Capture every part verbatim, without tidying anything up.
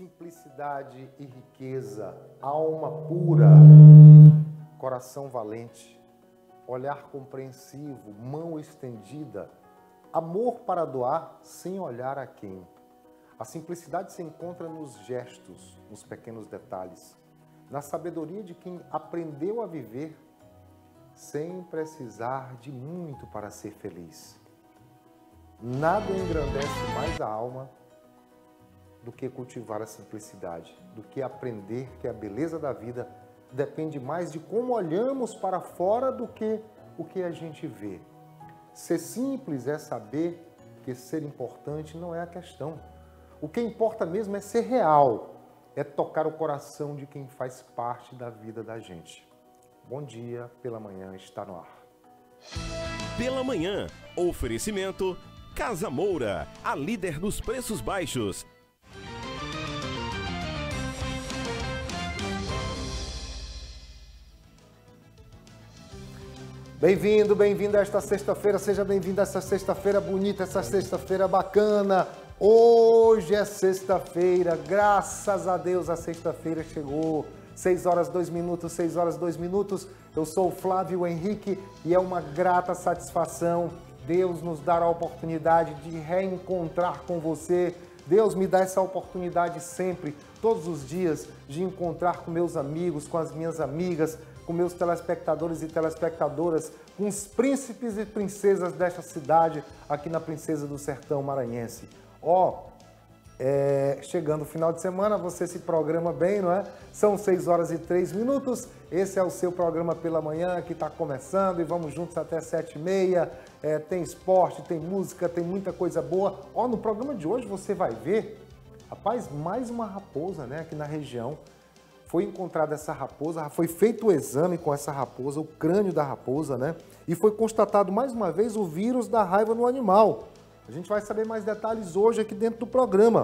simplicidade e riqueza, alma pura, coração valente, olhar compreensivo, mão estendida, amor para doar sem olhar a quem. A simplicidade se encontra nos gestos, nos pequenos detalhes, na sabedoria de quem aprendeu a viver sem precisar de muito para ser feliz. Nada engrandece mais a alma do que cultivar a simplicidade, do que aprender que a beleza da vida depende mais de como olhamos para fora do que o que a gente vê. Ser simples é saber que ser importante não é a questão. O que importa mesmo é ser real, é tocar o coração de quem faz parte da vida da gente. Bom dia, Pela Manhã está no ar. Pela Manhã, oferecimento Casa Moura, a líder dos preços baixos. Bem-vindo, bem-vindo a esta sexta-feira, seja bem-vindo a essa sexta-feira bonita, essa sexta-feira bacana. Hoje é sexta-feira, graças a Deus a sexta-feira chegou. seis horas, dois minutos, seis horas, dois minutos. Eu sou o Flávio Henrique e é uma grata satisfação Deus nos dar a oportunidade de reencontrar com você. Deus me dá essa oportunidade sempre, todos os dias, de encontrar com meus amigos, com as minhas amigas, com meus telespectadores e telespectadoras, com os príncipes e princesas desta cidade, aqui na Princesa do Sertão Maranhense. Ó, oh, é, chegando o final de semana, você se programa bem, não é? São seis horas e três minutos, esse é o seu programa Pela Manhã, que está começando e vamos juntos até sete e meia. É, tem esporte, tem música, tem muita coisa boa. Ó, oh, no programa de hoje você vai ver, rapaz, mais uma raposa, né, aqui na região. Foi encontrada essa raposa, foi feito o exame com essa raposa, o crânio da raposa, né? E foi constatado mais uma vez o vírus da raiva no animal. A gente vai saber mais detalhes hoje aqui dentro do programa.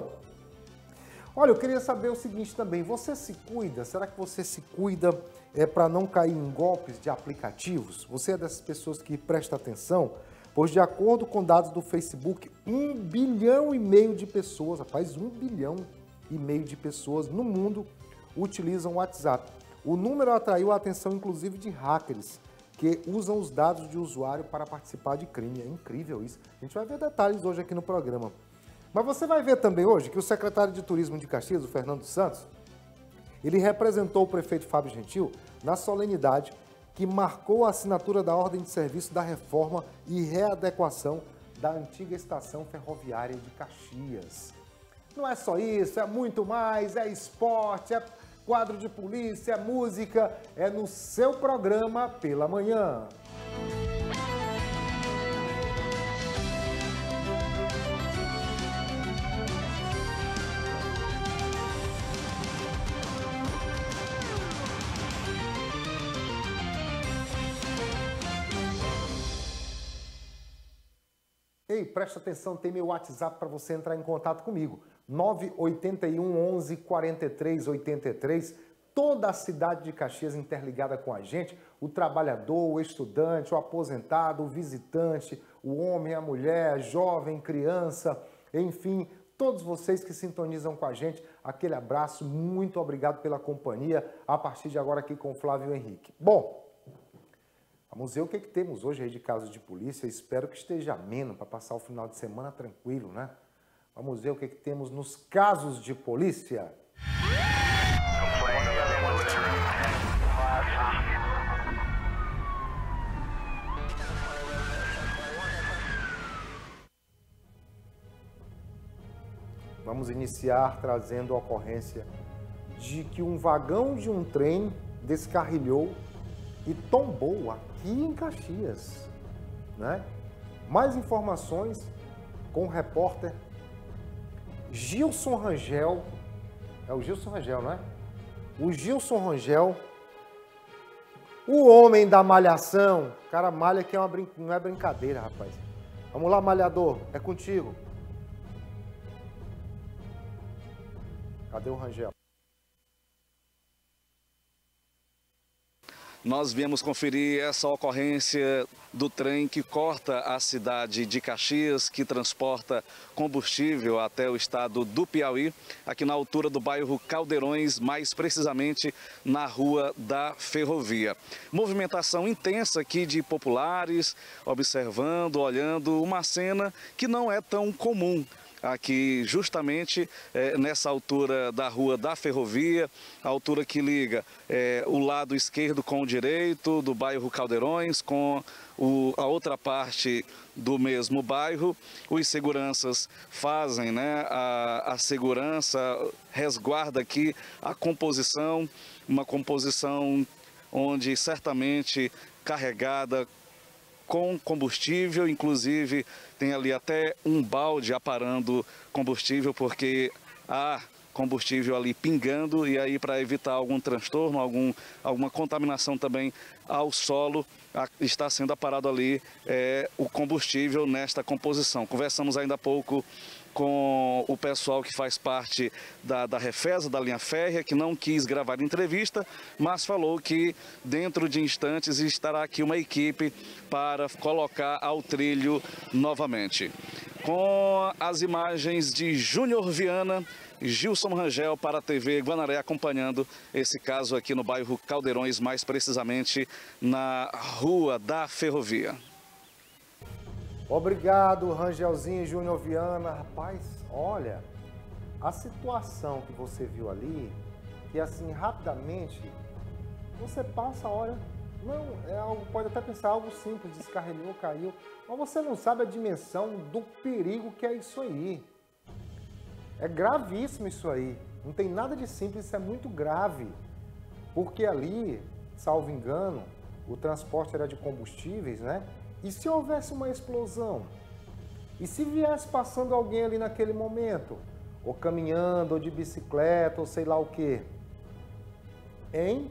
Olha, eu queria saber o seguinte também, você se cuida? Será que você se cuida é, para não cair em golpes de aplicativos? Você é dessas pessoas que presta atenção? Pois de acordo com dados do Facebook, um bilhão e meio de pessoas, rapaz, um bilhão e meio de pessoas no mundo utilizam o WhatsApp. O número atraiu a atenção, inclusive, de hackers que usam os dados de usuário para participar de crime. É incrível isso. A gente vai ver detalhes hoje aqui no programa. Mas você vai ver também hoje que o secretário de Turismo de Caxias, o Fernando Santos, ele representou o prefeito Fábio Gentil na solenidade que marcou a assinatura da ordem de serviço da reforma e readequação da antiga estação ferroviária de Caxias. Não é só isso, é muito mais, é esporte, é quadro de polícia, é música, é no seu programa Pela Manhã. Ei, presta atenção, tem meu WhatsApp para você entrar em contato comigo. nove oito um, onze, quarenta e três, oitenta e três. Toda a cidade de Caxias interligada com a gente. O trabalhador, o estudante, o aposentado, o visitante, o homem, a mulher, a jovem, criança, enfim, todos vocês que sintonizam com a gente. Aquele abraço, muito obrigado pela companhia. A partir de agora aqui com o Flávio Henrique. Bom, vamos ver o que, que temos hoje aí de casos de polícia. Espero que esteja ameno para passar o final de semana tranquilo, né? Vamos ver o que, que temos nos casos de polícia. Vamos iniciar trazendo a ocorrência de que um vagão de um trem descarrilhou e tombou aqui em Caxias, né? Mais informações com o repórter Gilson Rangel. É o Gilson Rangel, não é? O Gilson Rangel, o homem da malhação. O cara malha que é uma brin... não é brincadeira, rapaz. Vamos lá, malhador, é contigo. Cadê o Rangel? Nós viemos conferir essa ocorrência do trem que corta a cidade de Caxias, que transporta combustível até o estado do Piauí, aqui na altura do bairro Caldeirões, mais precisamente na Rua da Ferrovia. Movimentação intensa aqui de populares, observando, olhando uma cena que não é tão comum aqui justamente é, nessa altura da Rua da Ferrovia, a altura que liga é, o lado esquerdo com o direito do bairro Caldeirões, com o, a outra parte do mesmo bairro. Os seguranças fazem, né, a, a segurança, resguarda aqui a composição, uma composição onde certamente carregada com combustível, inclusive tem ali até um balde aparando combustível, porque há combustível ali pingando, e aí para evitar algum transtorno, algum, alguma contaminação também ao solo, a, está sendo aparado ali é, o combustível nesta composição. Conversamos ainda há pouco com o pessoal que faz parte da, da Refesa, da linha férrea, que não quis gravar entrevista, mas falou que dentro de instantes estará aqui uma equipe para colocar ao trilho novamente. Com as imagens de Júnior Viana, Gilson Rangel para a T V Guanaré, acompanhando esse caso aqui no bairro Caldeirões, mais precisamente na Rua da Ferrovia. Obrigado, Rangelzinho e Júnior Viana. Rapaz, olha, a situação que você viu ali, que assim, rapidamente, você passa, olha, não, é algo, pode até pensar algo simples, descarrilhou, caiu, mas você não sabe a dimensão do perigo que é isso aí. É gravíssimo isso aí, não tem nada de simples, isso é muito grave, porque ali, salvo engano, o transporte era de combustíveis, né? E se houvesse uma explosão? E se viesse passando alguém ali naquele momento? Ou caminhando, ou de bicicleta, ou sei lá o quê? Hein?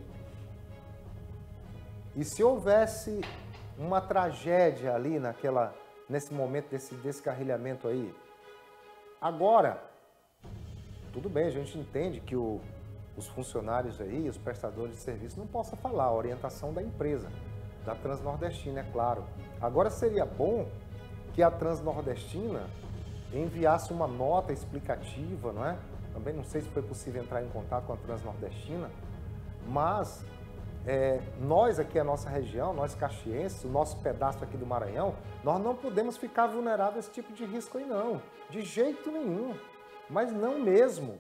E se houvesse uma tragédia ali naquela, nesse momento desse descarrilhamento aí? Agora, tudo bem, a gente entende que o, os funcionários aí, os prestadores de serviço, não possam falar, a orientação da empresa, da Transnordestina, é claro. Agora seria bom que a Transnordestina enviasse uma nota explicativa, não é? Também não sei se foi possível entrar em contato com a Transnordestina, mas é, nós aqui, a nossa região, nós caxienses, o nosso pedaço aqui do Maranhão, nós não podemos ficar vulneráveis a esse tipo de risco aí não, de jeito nenhum, mas não mesmo.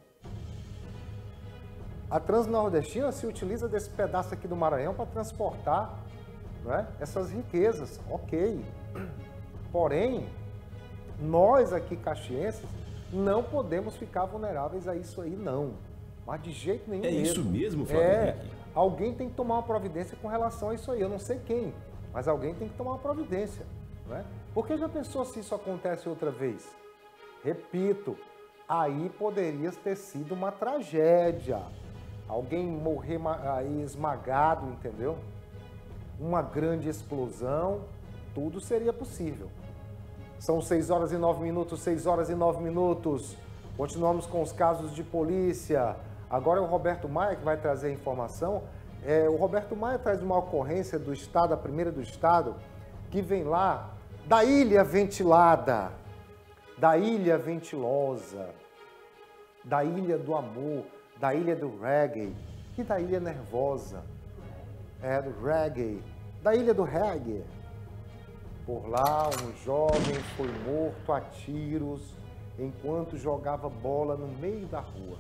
A Transnordestina se utiliza desse pedaço aqui do Maranhão para transportar, não é, essas riquezas, ok. Porém, nós aqui caxienses não podemos ficar vulneráveis a isso aí, não. Mas de jeito nenhum É mesmo. isso mesmo, Flávio É, Henrique? alguém tem que tomar uma providência com relação a isso aí. Eu não sei quem, mas alguém tem que tomar uma providência, não é? Porque já pensou se isso acontece outra vez? Repito, aí poderia ter sido uma tragédia. Alguém morrer aí esmagado, entendeu? Uma grande explosão, tudo seria possível. São seis horas e nove minutos, seis horas e nove minutos. Continuamos com os casos de polícia. Agora é o Roberto Maia que vai trazer a informação. É, o Roberto Maia traz uma ocorrência do estado, a primeira do estado, que vem lá da Ilha Ventilada, da Ilha Ventilosa, da Ilha do Amor, da Ilha do Reggae e da Ilha Nervosa. É, do reggae, da Ilha do Reggae. Por lá, um jovem foi morto a tiros enquanto jogava bola no meio da rua.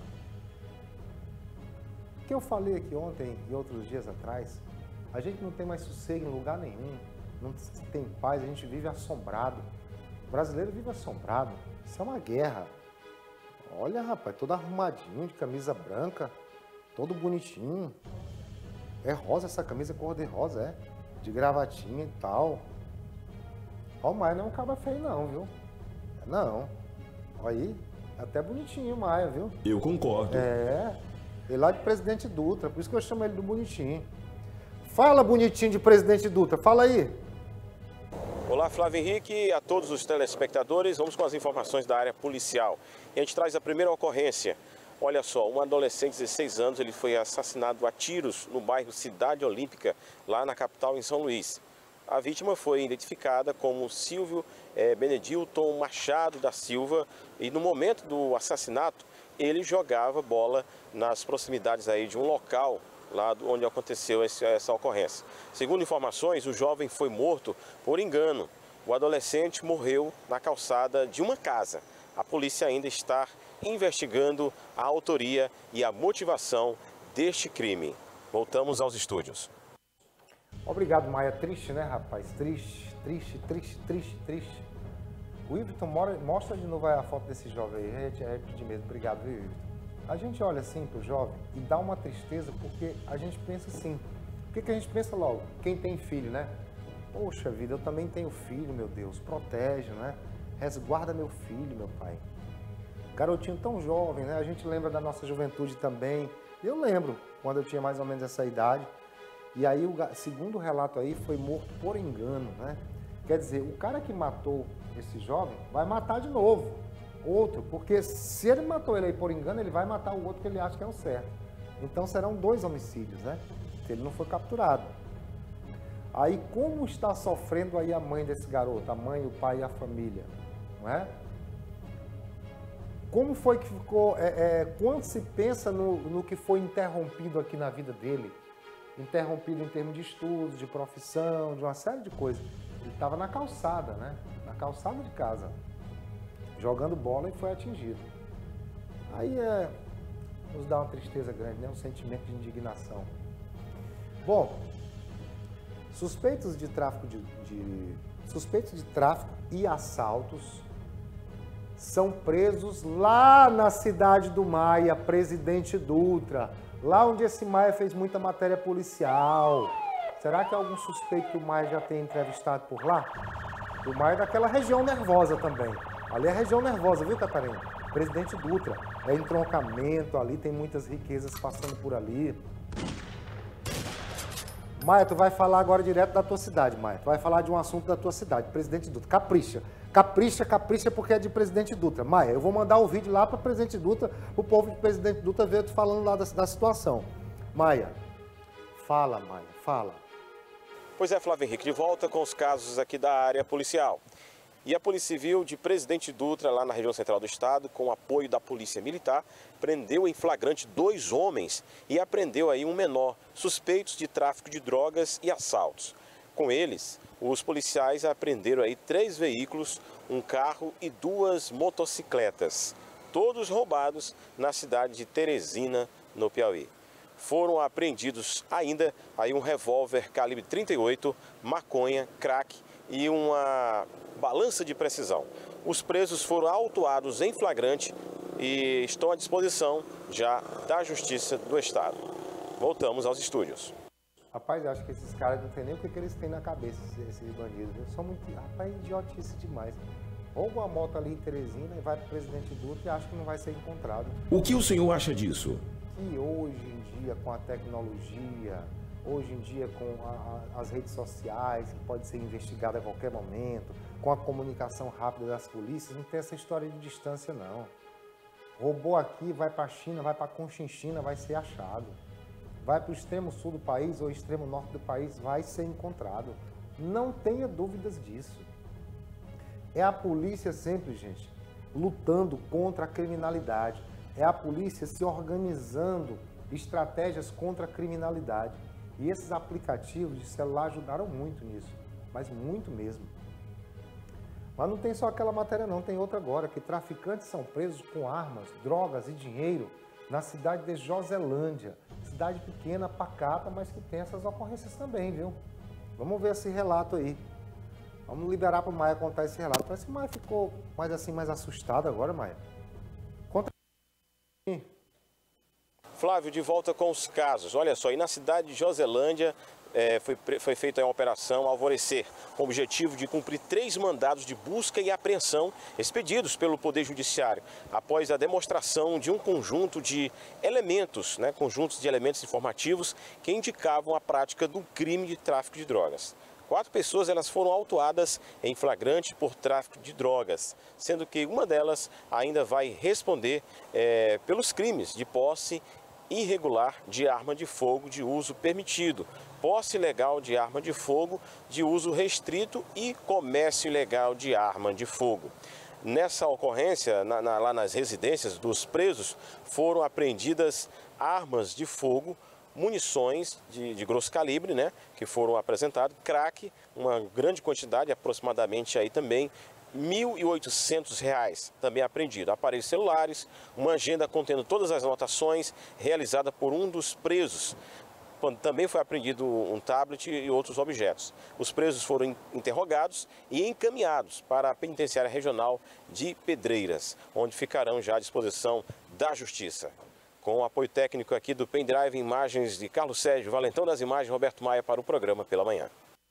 O que eu falei aqui ontem e outros dias atrás, a gente não tem mais sossego em lugar nenhum, não tem paz, a gente vive assombrado. O brasileiro vive assombrado, isso é uma guerra. Olha, rapaz, todo arrumadinho, de camisa branca, todo bonitinho. É rosa essa camisa, cor de rosa, é? De gravatinha e tal. Ó, o Maia não é um cabra feio não, viu? Não. Olha aí, é até bonitinho o Maia, viu? Eu concordo. É, ele lá de Presidente Dutra, por isso que eu chamo ele do bonitinho. Fala, bonitinho de Presidente Dutra, fala aí. Olá, Flávio Henrique e a todos os telespectadores. Vamos com as informações da área policial. E a gente traz a primeira ocorrência Olha só, um adolescente de dezesseis anos, ele foi assassinado a tiros no bairro Cidade Olímpica, lá na capital, em São Luís. A vítima foi identificada como Silvio eh, Benedilton Machado da Silva e no momento do assassinato ele jogava bola nas proximidades aí de um local lá onde aconteceu esse, essa ocorrência. Segundo informações, o jovem foi morto por engano. O adolescente morreu na calçada de uma casa. A polícia ainda está investigando a autoria e a motivação deste crime. Voltamos aos estúdios. Obrigado, Maia. Triste, né, rapaz? Triste, triste, triste, triste, triste. O Iverton, mostra de novo a foto desse jovem aí. É pedir mesmo. Obrigado, viu, Iverton? A gente olha assim pro jovem e dá uma tristeza porque a gente pensa assim. O que, que a gente pensa logo? Quem tem filho, né? Poxa vida, eu também tenho filho, meu Deus. Protege, né? Resguarda meu filho, meu pai. Garotinho tão jovem, né? A gente lembra da nossa juventude também. Eu lembro quando eu tinha mais ou menos essa idade. E aí, o segundo relato aí, foi morto por engano, né? Quer dizer, o cara que matou esse jovem vai matar de novo outro, porque se ele matou ele aí por engano, ele vai matar o outro que ele acha que é o certo. Então serão dois homicídios, né? Se ele não for capturado. Aí como está sofrendo aí a mãe desse garoto, a mãe, o pai e a família, não é? Como foi que ficou, é, é, quando se pensa no, no que foi interrompido aqui na vida dele, interrompido em termos de estudos, de profissão, de uma série de coisas. Ele estava na calçada, né? Na calçada de casa, jogando bola e foi atingido. Aí é, nos dá uma tristeza grande, né? Um sentimento de indignação. Bom, suspeitos de tráfico de, de suspeitos de tráfico e assaltos são presos lá na cidade do Maia, Presidente Dutra, lá onde esse Maia fez muita matéria policial. Será que algum suspeito que o Maia já tem entrevistado por lá? O Maia é daquela região nervosa também. Ali é a região nervosa, viu, Catarina? Presidente Dutra. É entroncamento, ali tem muitas riquezas passando por ali. Maia, tu vai falar agora direto da tua cidade, Maia. Tu vai falar de um assunto da tua cidade, Presidente Dutra. Capricha. Capricha, capricha porque é de Presidente Dutra. Maia, eu vou mandar o vídeo lá para Presidente Dutra, o povo de Presidente Dutra ver tu falando lá da, da situação. Maia, fala, Maia, fala. Pois é, Flávio Henrique, de volta com os casos aqui da área policial. E a Polícia Civil de Presidente Dutra, lá na região central do estado, com apoio da Polícia Militar, prendeu em flagrante dois homens e apreendeu aí um menor, suspeitos de tráfico de drogas e assaltos. Com eles, os policiais apreenderam aí três veículos, um carro e duas motocicletas, todos roubados na cidade de Teresina, no Piauí. Foram apreendidos ainda aí um revólver calibre trinta e oito, maconha, crack e uma balança de precisão. Os presos foram autuados em flagrante e estão à disposição já da Justiça do Estado. Voltamos aos estúdios. Rapaz, eu acho que esses caras não tem nem o que, que eles têm na cabeça, esses bandidos. Eles são muito... Rapaz, idiotice demais. Rouba uma moto ali em Teresina e vai para o Presidente Dutra e acha que não vai ser encontrado. O que o senhor acha disso? Que hoje em dia, com a tecnologia, hoje em dia com a, a, as redes sociais, que pode ser investigada a qualquer momento, com a comunicação rápida das polícias, não tem essa história de distância, não. Roubou aqui, vai para a China, vai para a Conchinchina, vai ser achado. Vai para o extremo sul do país ou extremo norte do país, vai ser encontrado. Não tenha dúvidas disso. É a polícia sempre, gente, lutando contra a criminalidade. É a polícia se organizando estratégias contra a criminalidade. E esses aplicativos de celular ajudaram muito nisso, mas muito mesmo. Mas não tem só aquela matéria não, tem outra agora, que traficantes são presos com armas, drogas e dinheiro na cidade de Joselândia. Cidade pequena, pacata, mas que tem essas ocorrências também, viu? Vamos ver esse relato aí. Vamos liberar para o Maia contar esse relato. Parece que o Maia ficou mais assim, mais assustado agora, Maia. Conta aí. Flávio, de volta com os casos. Olha só, e na cidade de Joselândia é, foi, foi feita uma operação Alvorecer, com o objetivo de cumprir três mandados de busca e apreensão expedidos pelo Poder Judiciário, após a demonstração de um conjunto de elementos, né, conjuntos de elementos informativos que indicavam a prática do crime de tráfico de drogas. Quatro pessoas elas foram autuadas em flagrante por tráfico de drogas, sendo que uma delas ainda vai responder é, pelos crimes de posse irregular de arma de fogo de uso permitido, posse ilegal de arma de fogo de uso restrito e comércio ilegal de arma de fogo. Nessa ocorrência, na, na, lá nas residências dos presos, foram apreendidas armas de fogo, munições de, de grosso calibre, né, que foram apresentadas, crack, uma grande quantidade, aproximadamente aí também mil e oitocentos reais, também apreendido. Aparelhos celulares, uma agenda contendo todas as anotações realizada por um dos presos. Também foi apreendido um tablet e outros objetos. Os presos foram interrogados e encaminhados para a Penitenciária Regional de Pedreiras, onde ficarão já à disposição da Justiça. Com o apoio técnico aqui do Pendrive, imagens de Carlos Sérgio, Valentão das Imagens, Roberto Maia para o programa Pela Manhã.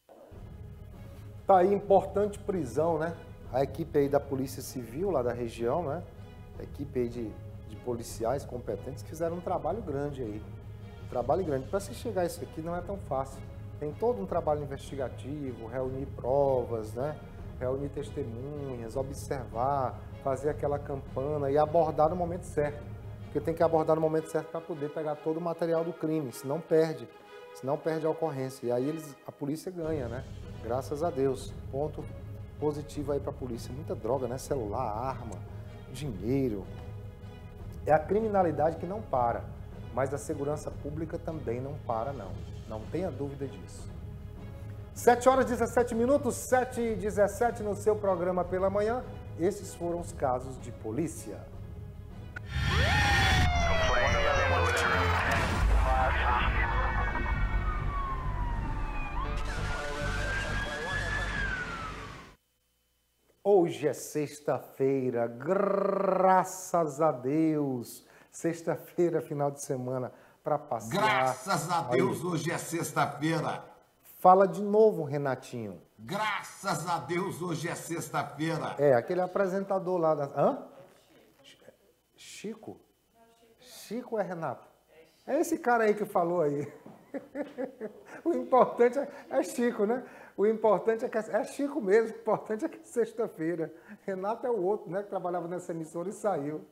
Tá aí, importante prisão, né? A equipe aí da Polícia Civil, lá da região, né? A equipe aí de, de policiais competentes que fizeram um trabalho grande aí. Um trabalho grande. Para se chegar a isso aqui não é tão fácil. Tem todo um trabalho investigativo, reunir provas, né? Reunir testemunhas, observar, fazer aquela campana e abordar no momento certo. Porque tem que abordar no momento certo para poder pegar todo o material do crime, senão perde, senão perde a ocorrência. E aí eles, a polícia ganha, né? Graças a Deus. Ponto positivo aí para a polícia. Muita droga, né? Celular, arma, dinheiro. É a criminalidade que não para, mas a segurança pública também não para, não. Não tenha dúvida disso. sete horas e dezessete minutos, sete e dezessete no seu programa Pela Manhã. Esses foram os casos de polícia. Hoje é sexta-feira, graças a Deus. Sexta-feira, final de semana, para passear. Graças a Deus, aí. Hoje é sexta-feira. Fala de novo, Renatinho. Graças a Deus, hoje é sexta-feira. É, aquele apresentador lá da... Hã? Chico? Chico é Renato? É esse cara aí que falou aí. O importante é, é Chico, né? O importante é que é, é Chico mesmo, o importante é que é sexta-feira. Renato é o outro, né? Que trabalhava nessa emissora e saiu.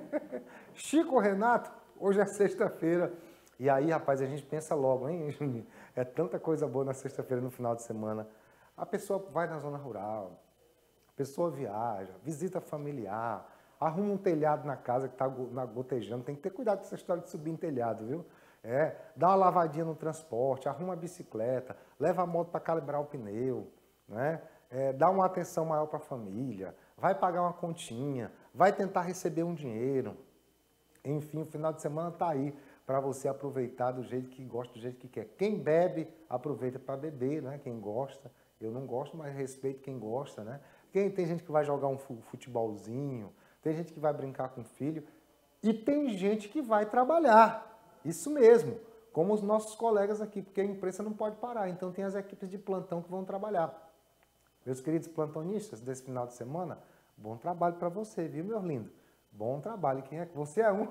Chico Renato, hoje é sexta-feira. E aí, rapaz, a gente pensa logo, hein, Juninho? É tanta coisa boa na sexta-feira, no final de semana. A pessoa vai na zona rural, a pessoa viaja, visita familiar, arruma um telhado na casa que está gotejando. Tem que ter cuidado com essa história de subir em telhado, viu? É, dá uma lavadinha no transporte, arruma a bicicleta, leva a moto para calibrar o pneu, né? É, dá uma atenção maior para a família, vai pagar uma continha, vai tentar receber um dinheiro. Enfim, o final de semana está aí para você aproveitar do jeito que gosta, do jeito que quer. Quem bebe, aproveita para beber, né? Quem gosta, eu não gosto, mas respeito quem gosta, né? Quem, tem gente que vai jogar um futebolzinho, tem gente que vai brincar com o filho e tem gente que vai trabalhar. Isso mesmo, como os nossos colegas aqui, porque a imprensa não pode parar, então tem as equipes de plantão que vão trabalhar. Meus queridos plantonistas desse final de semana, bom trabalho para você, viu, meu lindo? Bom trabalho. Quem é? Você é um,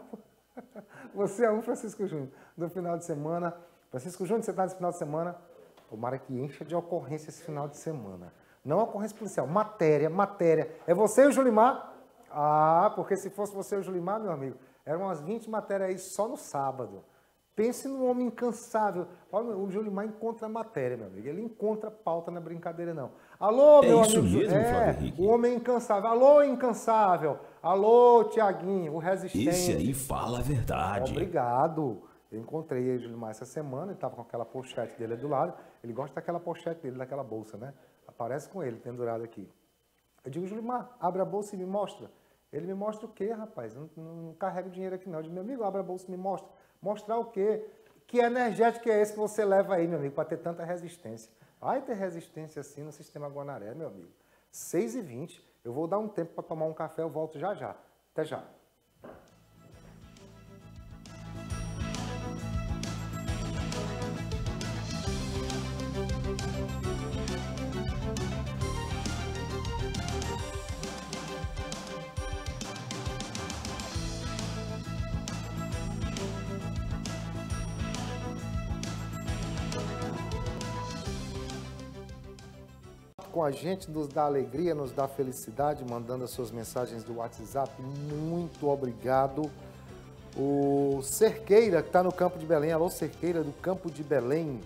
você é um, Francisco Júnior, do final de semana. Francisco Júnior, você está nesse final de semana, tomara que encha de ocorrência esse final de semana. Não ocorrência policial, matéria, matéria. É você e o Julimar? Ah, porque se fosse você e o Julimar, meu amigo, eram umas vinte matérias aí só no sábado. Pense num homem incansável. O Julimar encontra matéria, meu amigo. Ele encontra pauta, não é brincadeira, não. Alô, meu é isso amigo. Mesmo, é, o homem incansável. Alô, incansável. Alô, Tiaguinho, o resistente. Esse aí fala a verdade. Obrigado. Eu encontrei o Julimar essa semana, ele estava com aquela pochete dele do lado. Ele gosta daquela pochete dele, daquela bolsa, né? Aparece com ele, pendurado aqui. Eu digo, Julimar, abre a bolsa e me mostra. Ele me mostra o quê, rapaz? Eu não, não, não carrego dinheiro aqui, não. Eu digo, meu amigo, abre a bolsa e me mostra. Mostrar o quê? Que energético é esse que você leva aí, meu amigo, para ter tanta resistência? Vai ter resistência assim no sistema Guanaré, meu amigo. seis e vinte. Eu vou dar um tempo para tomar um café, eu volto já já. Até já. com a gente, nos dá alegria, nos dá felicidade, mandando as suas mensagens do WhatsApp. Muito obrigado. O Cerqueira, que está no Campo de Belém. Alô, Cerqueira, do Campo de Belém.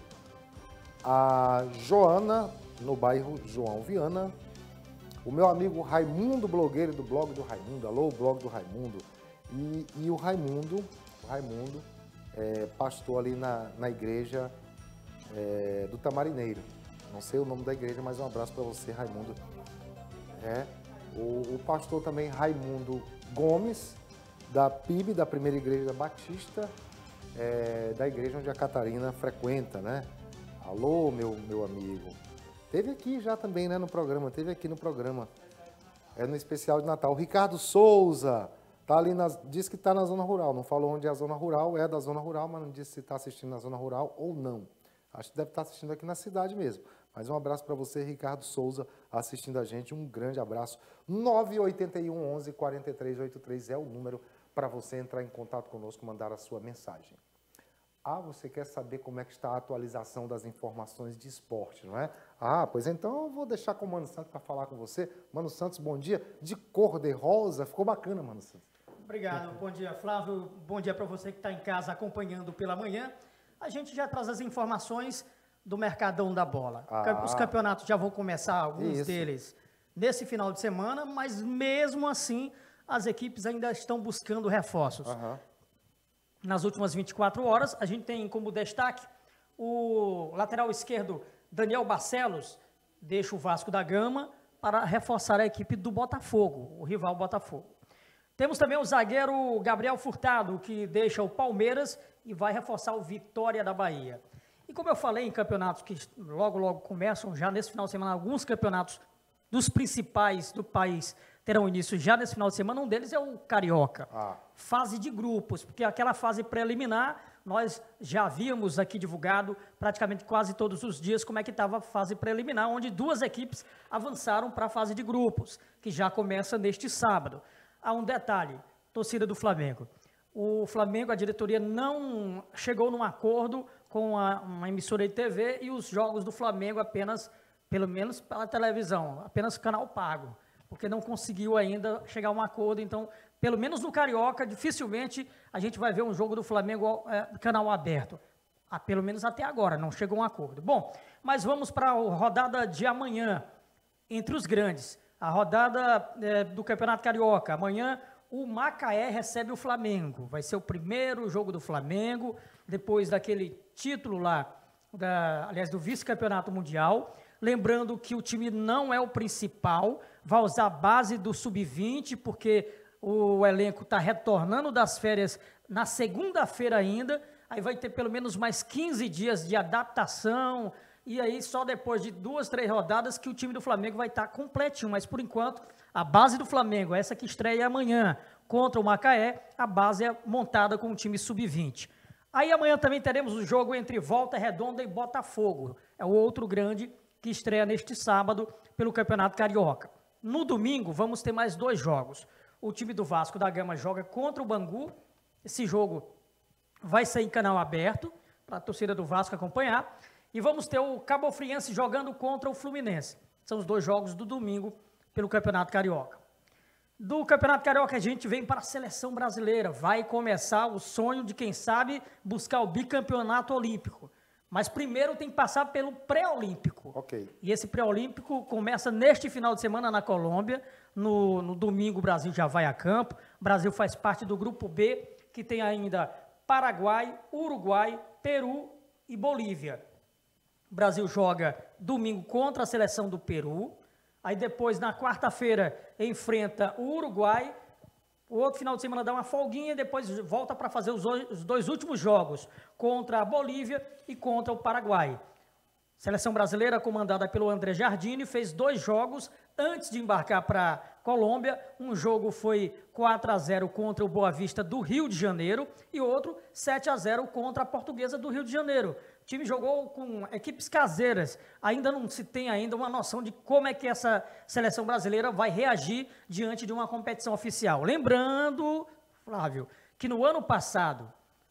A Joana, no bairro João Viana. O meu amigo Raimundo, blogueiro do blog do Raimundo. Alô, blog do Raimundo. E, e o Raimundo, o Raimundo, é, pastor ali na, na igreja é, do Tamarineiro. Não sei o nome da igreja, mas um abraço para você, Raimundo. É, o, o pastor também, Raimundo Gomes, da P I B, da Primeira Igreja Batista, é, da igreja onde a Catarina frequenta, né? Alô, meu, meu amigo. Teve aqui já também, né, no programa, teve aqui no programa. É no especial de Natal. O Ricardo Souza, tá ali, nas, diz que está na zona rural. Não falou onde é a zona rural, é da zona rural, mas não disse se está assistindo na zona rural ou não. Acho que deve estar assistindo aqui na cidade mesmo. Mas um abraço para você, Ricardo Souza, assistindo a gente. Um grande abraço. nove oito um, onze, quatro três oito três é o número para você entrar em contato conosco, mandar a sua mensagem. Ah, você quer saber como é que está a atualização das informações de esporte, não é? Ah, pois então eu vou deixar com o Mano Santos para falar com você. Mano Santos, bom dia. De cor de rosa, ficou bacana, Mano Santos. Obrigado, bom dia, Flávio. Bom dia para você que está em casa acompanhando pela manhã. A gente já traz as informações do Mercadão da Bola. Ah, os campeonatos já vão começar, alguns isso. deles, nesse final de semana, mas mesmo assim as equipes ainda estão buscando reforços. Uhum. Nas últimas vinte e quatro horas, a gente tem como destaque o lateral esquerdo Daniel Barcelos, deixa o Vasco da Gama para reforçar a equipe do Botafogo, o rival Botafogo. Temos também o zagueiro Gabriel Furtado, que deixa o Palmeiras e vai reforçar o Vitória da Bahia. E como eu falei em campeonatos que logo, logo começam, já nesse final de semana, alguns campeonatos dos principais do país terão início já nesse final de semana. Um deles é o Carioca. Ah. Fase de grupos, porque aquela fase preliminar, nós já havíamos aqui divulgado praticamente quase todos os dias como é que estava a fase preliminar, onde duas equipes avançaram para a fase de grupos, que já começa neste sábado. Há um detalhe, torcida do Flamengo. O Flamengo, a diretoria não chegou num acordo com a, uma emissora de T V e os jogos do Flamengo apenas, pelo menos pela televisão, apenas canal pago, porque não conseguiu ainda chegar a um acordo. Então, pelo menos no Carioca, dificilmente a gente vai ver um jogo do Flamengo é, canal aberto. Ah, pelo menos até agora, não chegou a um acordo. Bom, mas vamos para a rodada de amanhã, entre os grandes. A rodada é, do Campeonato Carioca. Amanhã, o Macaé recebe o Flamengo. Vai ser o primeiro jogo do Flamengo, depois daquele título lá, da, aliás, do vice-campeonato mundial. Lembrando que o time não é o principal, vai usar a base do sub vinte, porque o elenco está retornando das férias na segunda-feira ainda, aí vai ter pelo menos mais quinze dias de adaptação, e aí só depois de duas, três rodadas que o time do Flamengo vai estar completinho, mas por enquanto a base do Flamengo, essa que estreia amanhã contra o Macaé, a base é montada com o time sub vinte. Aí amanhã também teremos o jogo entre Volta Redonda e Botafogo, é o outro grande que estreia neste sábado pelo Campeonato Carioca. No domingo, vamos ter mais dois jogos. O time do Vasco da Gama joga contra o Bangu. Esse jogo vai ser em canal aberto, para a torcida do Vasco acompanhar. E vamos ter o Cabofriense jogando contra o Fluminense. São os dois jogos do domingo pelo Campeonato Carioca. Do Campeonato Carioca, a gente vem para a Seleção Brasileira. Vai começar o sonho de, quem sabe, buscar o bicampeonato olímpico. Mas primeiro tem que passar pelo pré-olímpico. Okay. E esse pré-olímpico começa neste final de semana na Colômbia. No, no domingo o Brasil já vai a campo. O Brasil faz parte do grupo B, que tem ainda Paraguai, Uruguai, Peru e Bolívia. O Brasil joga domingo contra a seleção do Peru. Aí depois, na quarta-feira, enfrenta o Uruguai. O outro final de semana dá uma folguinha e depois volta para fazer os, os dois últimos jogos contra a Bolívia e contra o Paraguai. Seleção brasileira, comandada pelo André Jardine, fez dois jogos antes de embarcar para a Colômbia. Um jogo foi quatro a zero contra o Boa Vista do Rio de Janeiro e outro sete a zero contra a Portuguesa do Rio de Janeiro. O time jogou com equipes caseiras. Ainda não se tem ainda uma noção de como é que essa seleção brasileira vai reagir diante de uma competição oficial. Lembrando, Flávio, que no ano passado,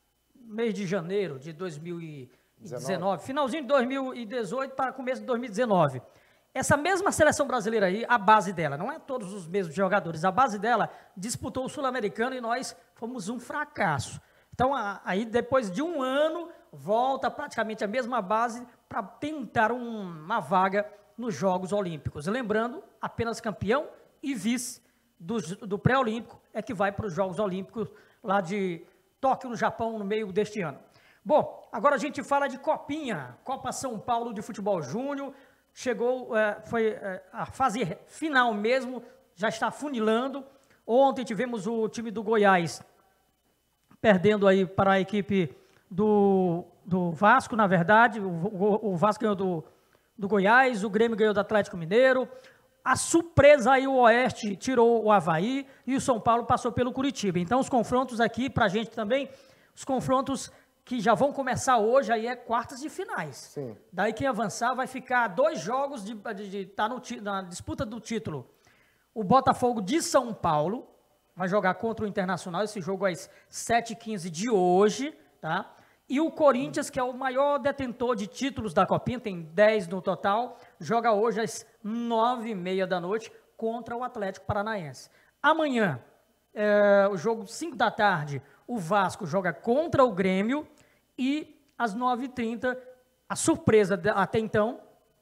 mês de janeiro de dois mil e dezenove, finalzinho de dois mil e dezoito para começo de dois mil e dezenove, essa mesma seleção brasileira aí, a base dela, não é todos os mesmos jogadores, a base dela disputou o Sul-Americano e nós fomos um fracasso. Então, aí depois de um ano, volta praticamente a mesma base para tentar um, uma vaga nos Jogos Olímpicos. Lembrando, apenas campeão e vice do, do pré-olímpico é que vai para os Jogos Olímpicos lá de Tóquio, no Japão, no meio deste ano. Bom, agora a gente fala de Copinha, Copa São Paulo de Futebol Júnior. Chegou, é, foi é, a fase final mesmo, já está funilando. Ontem tivemos o time do Goiás perdendo aí para a equipe do, do Vasco, na verdade. O, o, o Vasco ganhou do, do Goiás, o Grêmio ganhou do Atlético Mineiro. A surpresa aí, o Oeste tirou o Avaí e o São Paulo passou pelo Curitiba. Então, os confrontos aqui, para a gente também, os confrontos que já vão começar hoje, aí é quartas de finais. Sim. Daí quem avançar vai ficar dois jogos de estar de, de, tá no, na disputa do título. O Botafogo de São Paulo vai jogar contra o Internacional, esse jogo às sete e quinze de hoje, tá? E o Corinthians, que é o maior detentor de títulos da Copinha, tem dez no total, joga hoje às nove e meia da noite contra o Atlético Paranaense. Amanhã, é, o jogo cinco da tarde, o Vasco joga contra o Grêmio e às nove e trinta, a surpresa até então,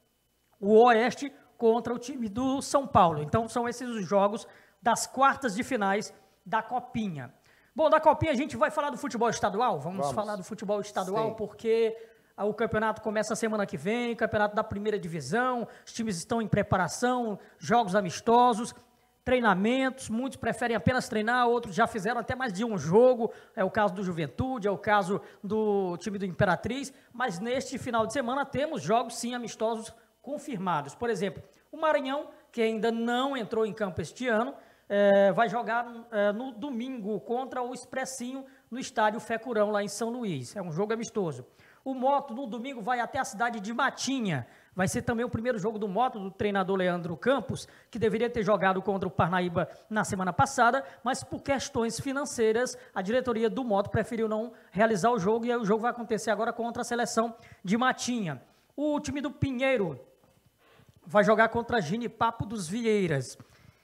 o Oeste contra o time do São Paulo. Então, são esses os jogos das quartas de finais da Copinha. Bom, da Copinha a gente vai falar do futebol estadual? Vamos, Vamos. falar do futebol estadual, Sim. porque o campeonato começa a semana que vem, campeonato da primeira divisão, os times estão em preparação, jogos amistosos, treinamentos, muitos preferem apenas treinar, outros já fizeram até mais de um jogo, é o caso do Juventude, é o caso do time do Imperatriz, mas neste final de semana temos jogos, sim, amistosos confirmados. Por exemplo, o Maranhão, que ainda não entrou em campo este ano, É, vai jogar é, no domingo contra o Expressinho no estádio Fecurão, lá em São Luís. É um jogo amistoso. O Moto, no domingo, vai até a cidade de Matinha. Vai ser também o primeiro jogo do Moto, do treinador Leandro Campos, que deveria ter jogado contra o Parnaíba na semana passada, mas por questões financeiras, a diretoria do Moto preferiu não realizar o jogo, e aí o jogo vai acontecer agora contra a seleção de Matinha. O time do Pinheiro vai jogar contra a Ginipapo dos Vieiras.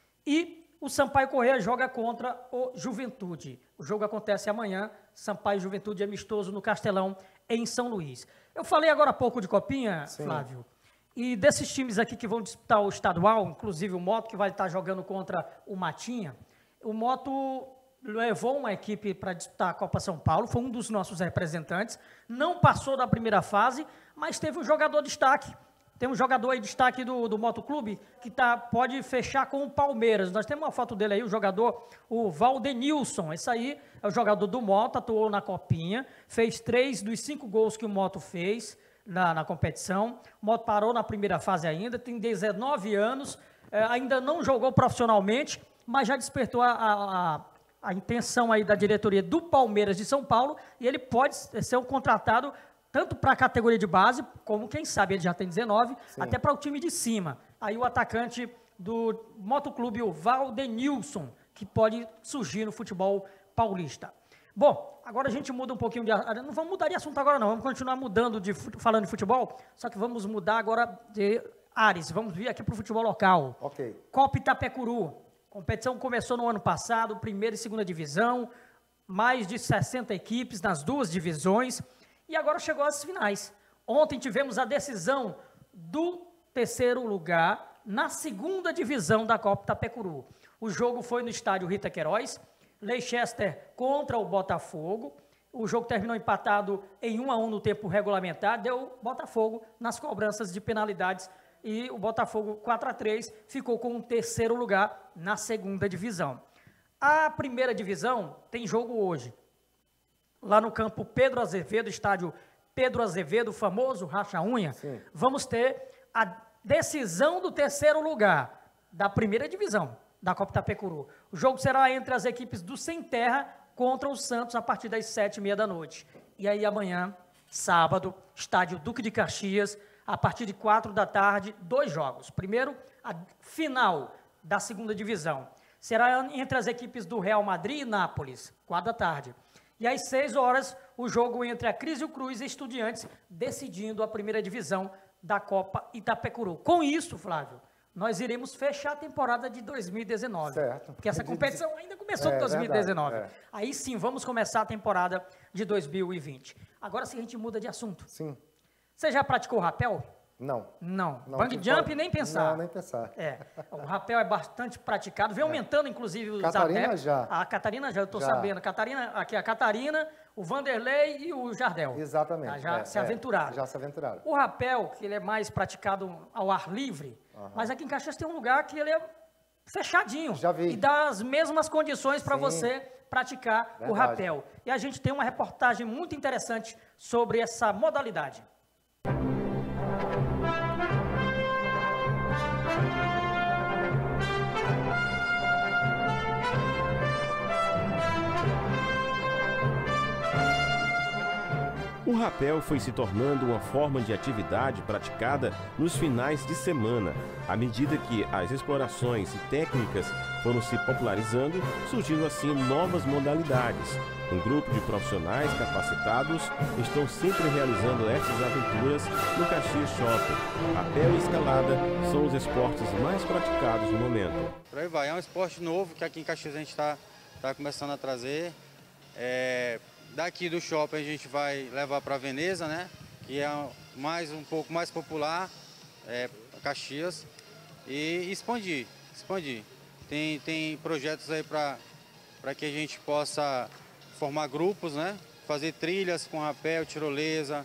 E o Sampaio Corrêa joga contra o Juventude. O jogo acontece amanhã, Sampaio e Juventude amistoso no Castelão, em São Luís. Eu falei agora há pouco de Copinha, Sim. Flávio, e desses times aqui que vão disputar o estadual, inclusive o Moto, que vai estar jogando contra o Matinha, o Moto levou uma equipe para disputar a Copa São Paulo, foi um dos nossos representantes, não passou da primeira fase, mas teve um jogador de destaque. Tem um jogador aí de destaque do, do Motoclube que tá, pode fechar com o Palmeiras. Nós temos uma foto dele aí, o jogador, o Valdenilson. Esse aí é o jogador do Moto, atuou na Copinha, fez três dos cinco gols que o Moto fez na, na competição. O Moto parou na primeira fase ainda, tem dezenove anos, é, ainda não jogou profissionalmente, mas já despertou a, a, a intenção aí da diretoria do Palmeiras de São Paulo, e ele pode ser um contratado tanto para a categoria de base, como quem sabe ele já tem dezenove, Sim. até para o time de cima. Aí o atacante do Motoclube, o Valdenilson, que pode surgir no futebol paulista. Bom, agora a gente muda um pouquinho de... Não vamos mudar de assunto agora não, vamos continuar mudando, de, falando de futebol, só que vamos mudar agora de áreas. Vamos vir aqui para o futebol local. Ok. Copa Itapecuru. A competição começou no ano passado, primeira e segunda divisão, mais de sessenta equipes nas duas divisões. E agora chegou às finais. Ontem tivemos a decisão do terceiro lugar na segunda divisão da Copa Itapecuru. O jogo foi no estádio Rita Queiroz, Leicester contra o Botafogo. O jogo terminou empatado em um a um no tempo regulamentar, deu Botafogo nas cobranças de penalidades e o Botafogo quatro a três ficou com o terceiro lugar na segunda divisão. A primeira divisão tem jogo hoje. Lá no campo Pedro Azevedo, estádio Pedro Azevedo, o famoso racha-unha, vamos ter a decisão do terceiro lugar da primeira divisão da Copa Itapecuru. O jogo será entre as equipes do Sem Terra contra o Santos a partir das sete e meia da noite. E aí amanhã, sábado, estádio Duque de Caxias, a partir de quatro da tarde, dois jogos. Primeiro, a final da segunda divisão. Será entre as equipes do Real Madrid e Nápoles, quatro da tarde. E às seis horas, o jogo entre a Crisio Cruz e Estudiantes, decidindo a primeira divisão da Copa Itapecuru. Com isso, Flávio, nós iremos fechar a temporada de dois mil e dezenove. Certo. Porque essa competição ainda começou em é, dois mil e dezenove. Verdade, é. Aí sim, vamos começar a temporada de dois mil e vinte. Agora sim a gente muda de assunto. Sim. Você já praticou rapel? Não. Não. não Bang jump pode... nem pensar. Não, nem pensar. É. O rapel é bastante praticado, vem é. aumentando inclusive os Catarina adeptos. já. A Catarina já, eu estou sabendo. Catarina, aqui a Catarina, o Vanderlei e o Jardel. Exatamente. Tá, já é, se aventuraram. É, já se aventuraram. O rapel, que ele é mais praticado ao ar livre, uhum. mas aqui em Caxias tem um lugar que ele é fechadinho. Já vi. E dá as mesmas condições para você praticar Verdade. o rapel. E a gente tem uma reportagem muito interessante sobre essa modalidade. O rapel foi se tornando uma forma de atividade praticada nos finais de semana. À medida que as explorações e técnicas foram se popularizando, surgindo assim novas modalidades. Um grupo de profissionais capacitados estão sempre realizando essas aventuras no Caxias Shopping. Rapel e escalada são os esportes mais praticados no momento. Por aí vai, é um esporte novo que aqui em Caxias a gente está tá começando a trazer. É... Daqui do shopping a gente vai levar para Veneza, né? Que é mais, um pouco mais popular, é, Caxias, e expandir, expandir. Tem, tem projetos aí para que a gente possa formar grupos, né? Fazer trilhas com rapel, tirolesa,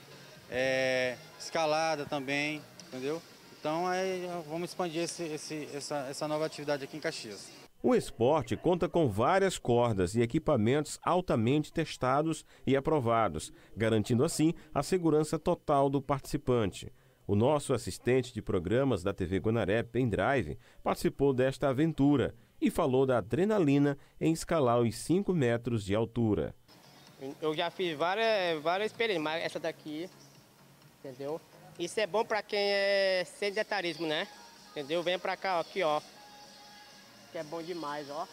é, escalada também, entendeu? Então aí vamos expandir esse, esse, essa, essa nova atividade aqui em Caxias. O esporte conta com várias cordas e equipamentos altamente testados e aprovados, garantindo assim a segurança total do participante. O nosso assistente de programas da T V Guanaré, Pendrive, participou desta aventura e falou da adrenalina em escalar os cinco metros de altura. Eu já fiz várias, várias experiências, mas essa daqui, entendeu? Isso é bom para quem é sedentarismo, né? Entendeu? Vem para cá, ó, aqui, ó. Que é bom demais, ó.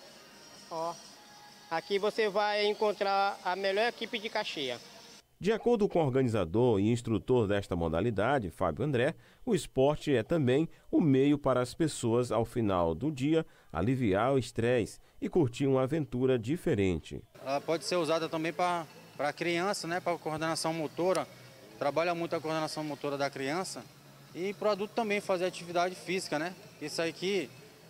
Ó. Aqui você vai encontrar a melhor equipe de Caxias. De acordo com o organizador e instrutor desta modalidade, Fábio André, o esporte é também um meio para as pessoas, ao final do dia, aliviar o estresse e curtir uma aventura diferente. Ela pode ser usada também para a criança, né, para a coordenação motora. Trabalha muito a coordenação motora da criança. E para o adulto também fazer atividade física, né? Isso aqui...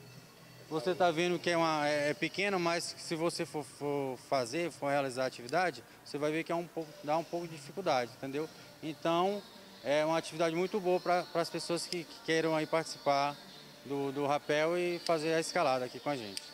Você está vendo que é, uma, é pequeno, mas se você for, for fazer, for realizar a atividade, você vai ver que é um pouco, dá um pouco de dificuldade, entendeu? Então, é uma atividade muito boa para as pessoas que, que queiram aí participar do, do rapel e fazer a escalada aqui com a gente.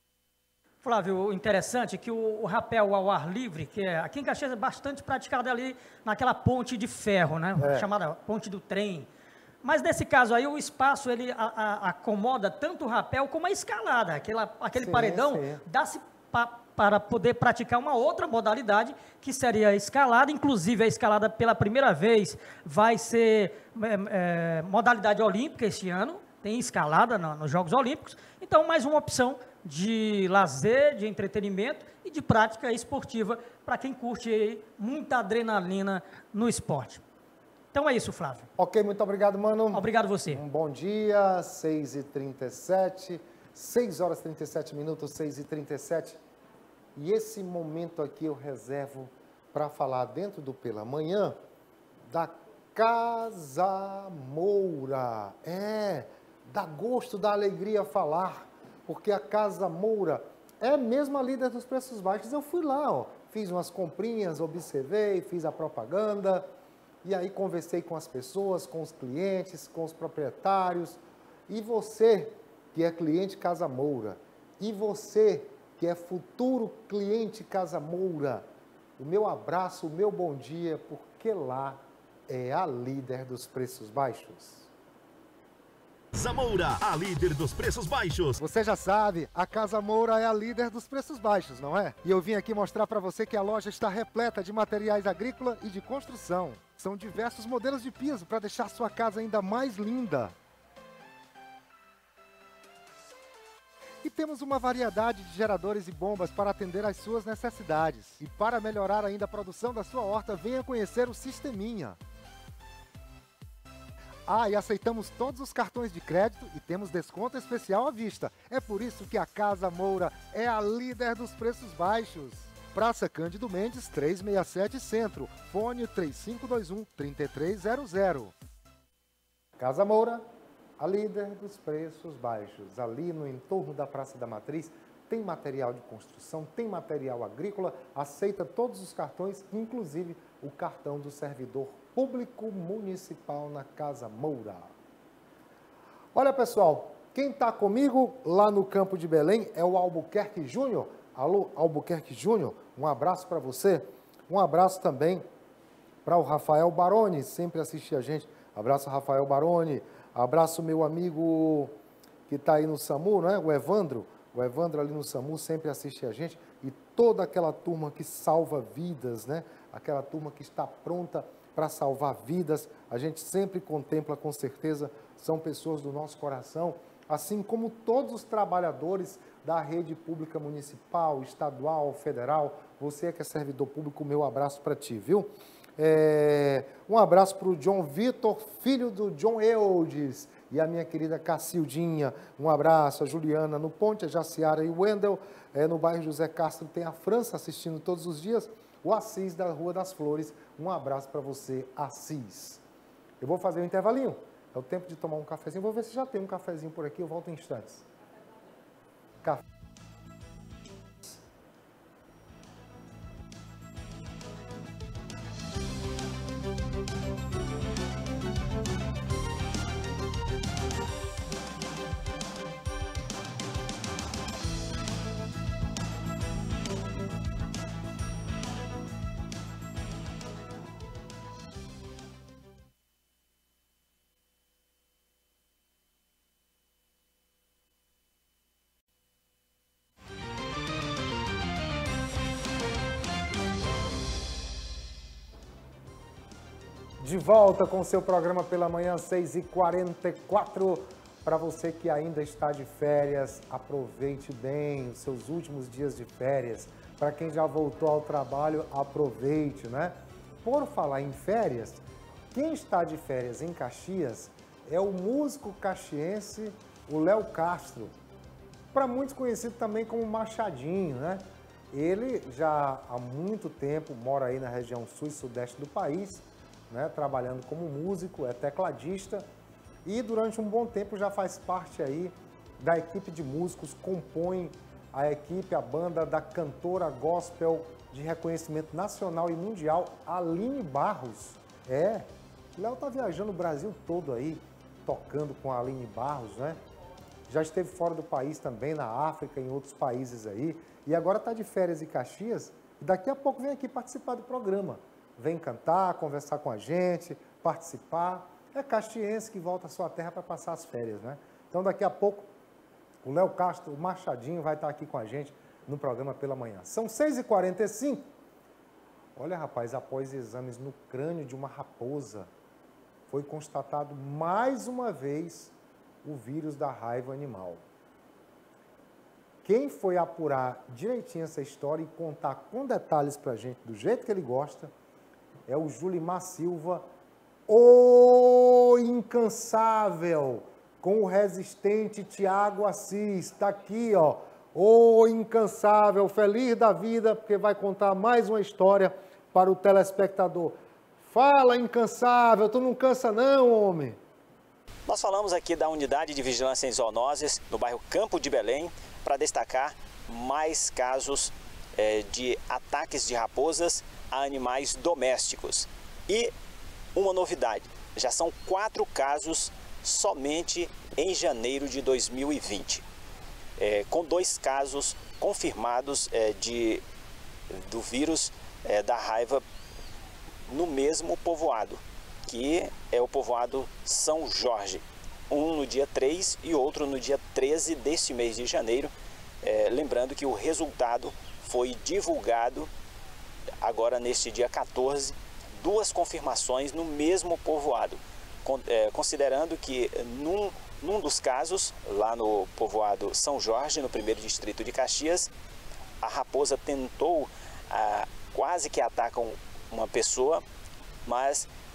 Flávio, o interessante é que o, o rapel ao ar livre, que é, aqui em Caxias é bastante praticado ali naquela ponte de ferro, né? É. Chamada ponte do trem. Mas nesse caso aí o espaço ele a, a, acomoda tanto o rapel como a escalada. Aquela, aquele sim, sim. paredão dá-se pa, para poder praticar uma outra modalidade que seria a escalada. Inclusive a escalada pela primeira vez vai ser é, é, modalidade olímpica este ano. Tem escalada no, nos Jogos Olímpicos. Então mais uma opção de lazer, de entretenimento e de prática esportiva para quem curte aí muita adrenalina no esporte. Então é isso, Flávio. Ok, muito obrigado, mano. Obrigado você. Um bom dia, seis e trinta e sete, seis horas e trinta e sete minutos, seis e trinta e sete. E esse momento aqui eu reservo para falar dentro do Pela Manhã da Casa Moura. É, dá gosto, dá alegria falar, porque a Casa Moura é mesmo a líder dos preços baixos. Eu fui lá, ó, fiz umas comprinhas, observei, fiz a propaganda. E aí conversei com as pessoas, com os clientes, com os proprietários. E você que é cliente Casa Moura, e você que é futuro cliente Casa Moura, o meu abraço, o meu bom dia, porque lá é a líder dos preços baixos. Casa Moura, a líder dos preços baixos. Você já sabe, a Casa Moura é a líder dos preços baixos, não é? E eu vim aqui mostrar para você que a loja está repleta de materiais agrícola e de construção. São diversos modelos de piso para deixar sua casa ainda mais linda. E temos uma variedade de geradores e bombas para atender às suas necessidades. E para melhorar ainda a produção da sua horta, venha conhecer o Sisteminha. Ah, e aceitamos todos os cartões de crédito e temos desconto especial à vista. É por isso que a Casa Moura é a líder dos preços baixos. Praça Cândido Mendes, trezentos e sessenta e sete Centro. Fone três cinco dois um, três três zero zero. Casa Moura, a líder dos preços baixos. Ali no entorno da Praça da Matriz, tem material de construção, tem material agrícola, aceita todos os cartões, inclusive o cartão do servidor público municipal na Casa Moura. Olha, pessoal, quem está comigo lá no Campo de Belém é o Albuquerque Júnior. Alô, Albuquerque Júnior, um abraço para você. Um abraço também para o Rafael Baroni, sempre assiste a gente. Abraço, Rafael Baroni. Abraço, meu amigo que está aí no SAMU, né? O Evandro. O Evandro ali no SAMU sempre assiste a gente. E toda aquela turma que salva vidas, né? Aquela turma que está pronta para salvar vidas, a gente sempre contempla, com certeza, são pessoas do nosso coração, assim como todos os trabalhadores da rede pública municipal, estadual, federal. Você que é servidor público, meu abraço para ti, viu? É, um abraço para o John Vitor, filho do John Eudes, e a minha querida Cacildinha. Um abraço, a Juliana no Ponte, a Jaciara e o Wendel. É, no bairro José Castro tem a França assistindo todos os dias. O Assis da Rua das Flores. Um abraço para você, Assis. Eu vou fazer um intervalinho. É o tempo de tomar um cafezinho. Vou ver se já tem um cafezinho por aqui. Eu volto em instantes. Café. De volta com o seu programa pela manhã, seis e quarenta e quatro. Para você que ainda está de férias, aproveite bem os seus últimos dias de férias. Para quem já voltou ao trabalho, aproveite, né? Por falar em férias, quem está de férias em Caxias é o músico caxiense, o Léo Castro. Para muitos conhecido também como Machadinho, né? Ele já há muito tempo mora aí na região sul e sudeste do país, né, trabalhando como músico, é tecladista e durante um bom tempo já faz parte aí da equipe de músicos, compõe a equipe, a banda da cantora gospel de reconhecimento nacional e mundial, Aline Barros. É, o Léo tá viajando o Brasil todo aí, tocando com a Aline Barros, né? Já esteve fora do país também, na África, em outros países aí, e agora tá de férias em Caxias e daqui a pouco vem aqui participar do programa. Vem cantar, conversar com a gente, participar. É caxiense que volta à sua terra para passar as férias, né? Então, daqui a pouco, o Léo Castro, o Machadinho, vai estar aqui com a gente no programa pela manhã. São seis e quarenta e cinco. Olha, rapaz, após exames no crânio de uma raposa, foi constatado mais uma vez o vírus da raiva animal. Quem foi apurar direitinho essa história e contar com detalhes para a gente, do jeito que ele gosta, é o Julimar Silva, o incansável, com o resistente Tiago Assis. Está aqui, ó, o incansável, feliz da vida, porque vai contar mais uma história para o telespectador. Fala, incansável, tu não cansa não, homem. Nós falamos aqui da unidade de vigilância em zoonoses, no bairro Campo de Belém, para destacar mais casos é, de ataques de raposas a animais domésticos. E uma novidade, já são quatro casos somente em janeiro de dois mil e vinte, é, com dois casos confirmados é, de, do vírus é, da raiva no mesmo povoado, que é o povoado São Jorge, um no dia três e outro no dia treze deste mês de janeiro, é, lembrando que o resultado foi divulgado agora neste dia quatorze, duas confirmações no mesmo povoado, considerando que num, num dos casos, lá no povoado São Jorge, no primeiro distrito de Caxias, a raposa tentou, ah, quase que atacar uma pessoa, mas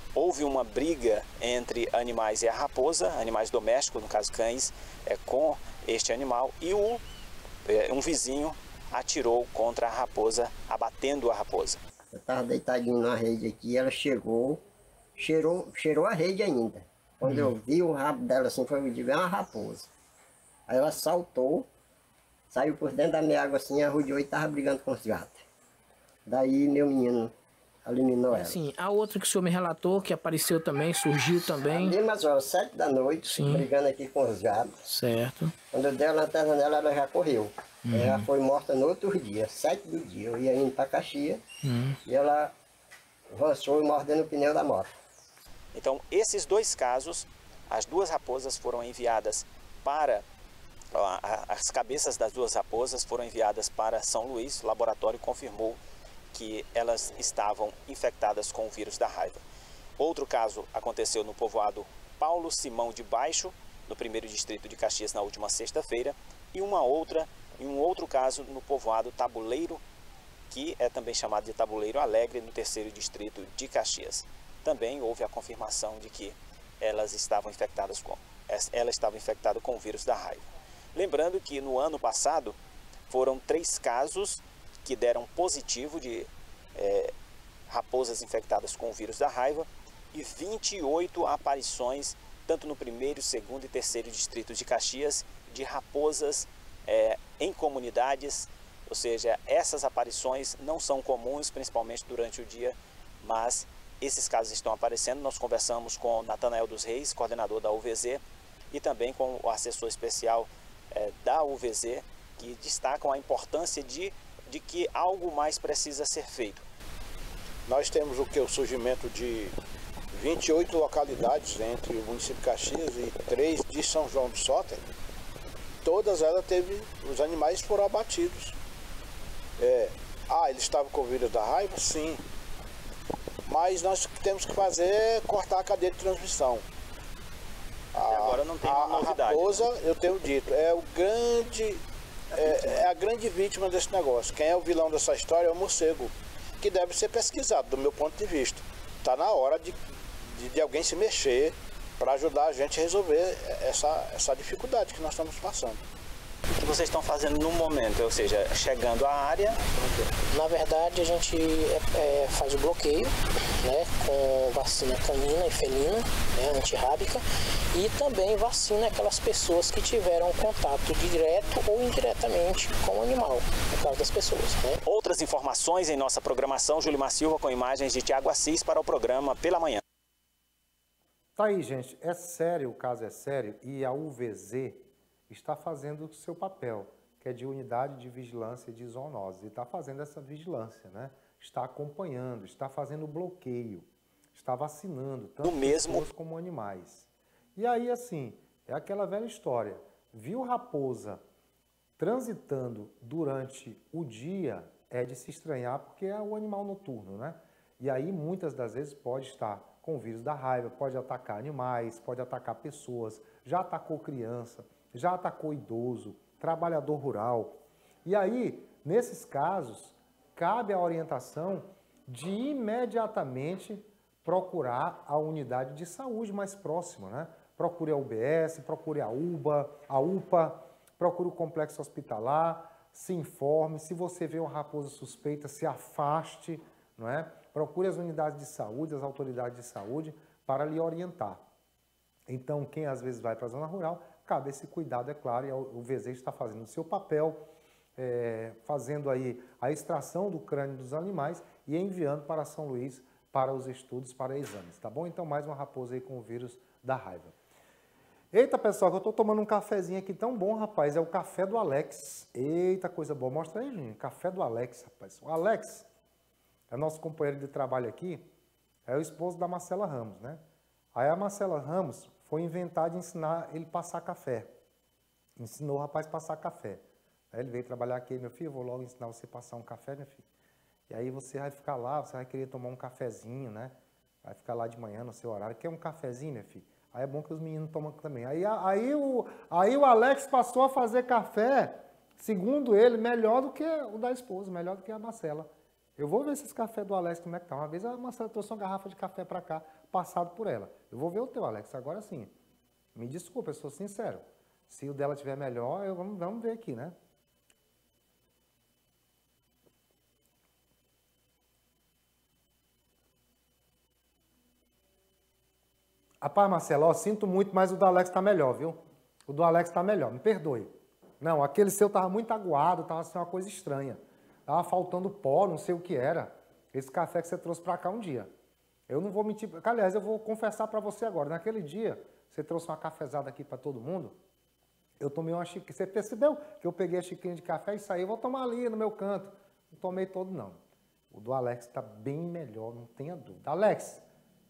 houve uma briga entre animais e a raposa, animais domésticos, no caso cães, é, com este animal, e o, é, um vizinho atirou contra a raposa, abatendo a raposa. Eu estava deitadinho na rede aqui, ela chegou, cheirou, cheirou a rede ainda. Quando hum. eu vi o rabo dela assim, foi eu digo, é uma raposa. Aí ela saltou, saiu por dentro da minha água assim, arrodeou e estava brigando com os gatos. Daí meu menino eliminou ela. Sim, a outra que o senhor me relatou, que apareceu também, surgiu também. Ali, mas ó, sete da noite, Sim. brigando aqui com os gatos. Certo. Quando eu dei a lanterna nela, ela já correu. Uhum. Ela foi morta no outro dia, sete do dia. Eu ia indo para Caxias uhum. e ela avançou mordendo o pneu da moto. Então, esses dois casos, as duas raposas foram enviadas para... As cabeças das duas raposas foram enviadas para São Luís. O laboratório confirmou que elas estavam infectadas com o vírus da raiva. Outro caso aconteceu no povoado Paulo Simão de Baixo, no primeiro distrito de Caxias, na última sexta-feira, e uma outra, e um outro caso no povoado Tabuleiro, que é também chamado de Tabuleiro Alegre, no terceiro distrito de Caxias. Também houve a confirmação de que elas estavam infectadas com, ela estava infectada com o vírus da raiva. Lembrando que no ano passado foram três casos que deram positivo de é, raposas infectadas com o vírus da raiva e vinte e oito aparições, tanto no primeiro, segundo e terceiro distrito de Caxias, de raposas é, em comunidades, ou seja, essas aparições não são comuns, principalmente durante o dia, mas esses casos estão aparecendo. Nós conversamos com Natanael dos Reis, coordenador da U V Z, e também com o assessor especial é, da U V Z, que destacam a importância de, de que algo mais precisa ser feito. Nós temos o que? O surgimento de vinte e oito localidades entre o município de Caxias e três de São João do Soter. Todas elas teve, os animais foram abatidos. É, ah, eles estavam com o vírus da raiva? Sim. Mas nós temos que fazer é cortar a cadeia de transmissão. A, agora não tem a, novidade. A raposa, né? Eu tenho dito, é o grande, é, é a grande vítima desse negócio. Quem é o vilão dessa história é o morcego, que deve ser pesquisado, do meu ponto de vista. Está na hora de, de, de alguém se mexer para ajudar a gente a resolver essa, essa dificuldade que nós estamos passando. O que vocês estão fazendo no momento, ou seja, chegando à área? Na verdade, a gente é, é, faz o bloqueio, né, com vacina canina e felina, né, antirrábica, e também vacina aquelas pessoas que tiveram contato direto ou indiretamente com o animal, no caso das pessoas. Né? Outras informações em nossa programação, Julimar Silva com imagens de Tiago Assis para o programa Pela Manhã. Tá aí, gente, é sério, o caso é sério, e a U V Z está fazendo o seu papel, que é de unidade de vigilância de zoonoses, e está fazendo essa vigilância, né? Está acompanhando, está fazendo bloqueio, está vacinando, tanto mesmo... pessoas como animais. E aí, assim, é aquela velha história, viu raposa transitando durante o dia, é de se estranhar, porque é o animal noturno, né? E aí, muitas das vezes, pode estar com o vírus da raiva, pode atacar animais, pode atacar pessoas, já atacou criança, já atacou idoso, trabalhador rural. E aí, nesses casos, cabe a orientação de imediatamente procurar a unidade de saúde mais próxima, né? Procure a U B S, procure a UBA, a UPA, procure o complexo hospitalar, se informe. Se você vê uma raposa suspeita, se afaste, não é? Procure as unidades de saúde, as autoridades de saúde, para lhe orientar. Então, quem às vezes vai para a zona rural, cabe esse cuidado, é claro, e o V Z está fazendo o seu papel, é, fazendo aí a extração do crânio dos animais e enviando para São Luís para os estudos, para exames, tá bom? Então, mais uma raposa aí com o vírus da raiva. Eita, pessoal, que eu estou tomando um cafezinho aqui tão bom, rapaz, é o café do Alex. Eita, coisa boa, mostra aí, Juninho, café do Alex, rapaz. O Alex é nosso companheiro de trabalho aqui, é o esposo da Marcela Ramos, né? Aí a Marcela Ramos foi inventar de ensinar ele a passar café. Ensinou o rapaz a passar café. Aí ele veio trabalhar aqui, meu filho, eu vou logo ensinar você a passar um café, meu filho. E aí você vai ficar lá, você vai querer tomar um cafezinho, né? Vai ficar lá de manhã no seu horário. Quer um cafezinho, meu filho? Aí é bom que os meninos tomam também. Aí, aí, o, aí o Alex passou a fazer café, segundo ele, melhor do que o da esposa, melhor do que a Marcela. Eu vou ver esses cafés do Alex como é que tá. Uma vez a Marcela trouxe uma garrafa de café para cá, passado por ela. Eu vou ver o teu, Alex, agora sim. Me desculpa, eu sou sincero. Se o dela estiver melhor, eu, vamos, vamos ver aqui, né? Rapaz, Marcelo, ó, sinto muito, mas o do Alex tá melhor, viu? O do Alex tá melhor, me perdoe. Não, aquele seu tava muito aguado, tava assim uma coisa estranha. Tava faltando pó, não sei o que era. Esse café que você trouxe pra cá um dia. Eu não vou mentir, aliás, eu vou confessar pra você agora. Naquele dia, você trouxe uma cafezada aqui pra todo mundo. Eu tomei uma xícara, você percebeu que eu peguei a xícara de café e saí, eu vou tomar ali no meu canto. Não tomei todo, não. O do Alex tá bem melhor, não tenha dúvida. Alex,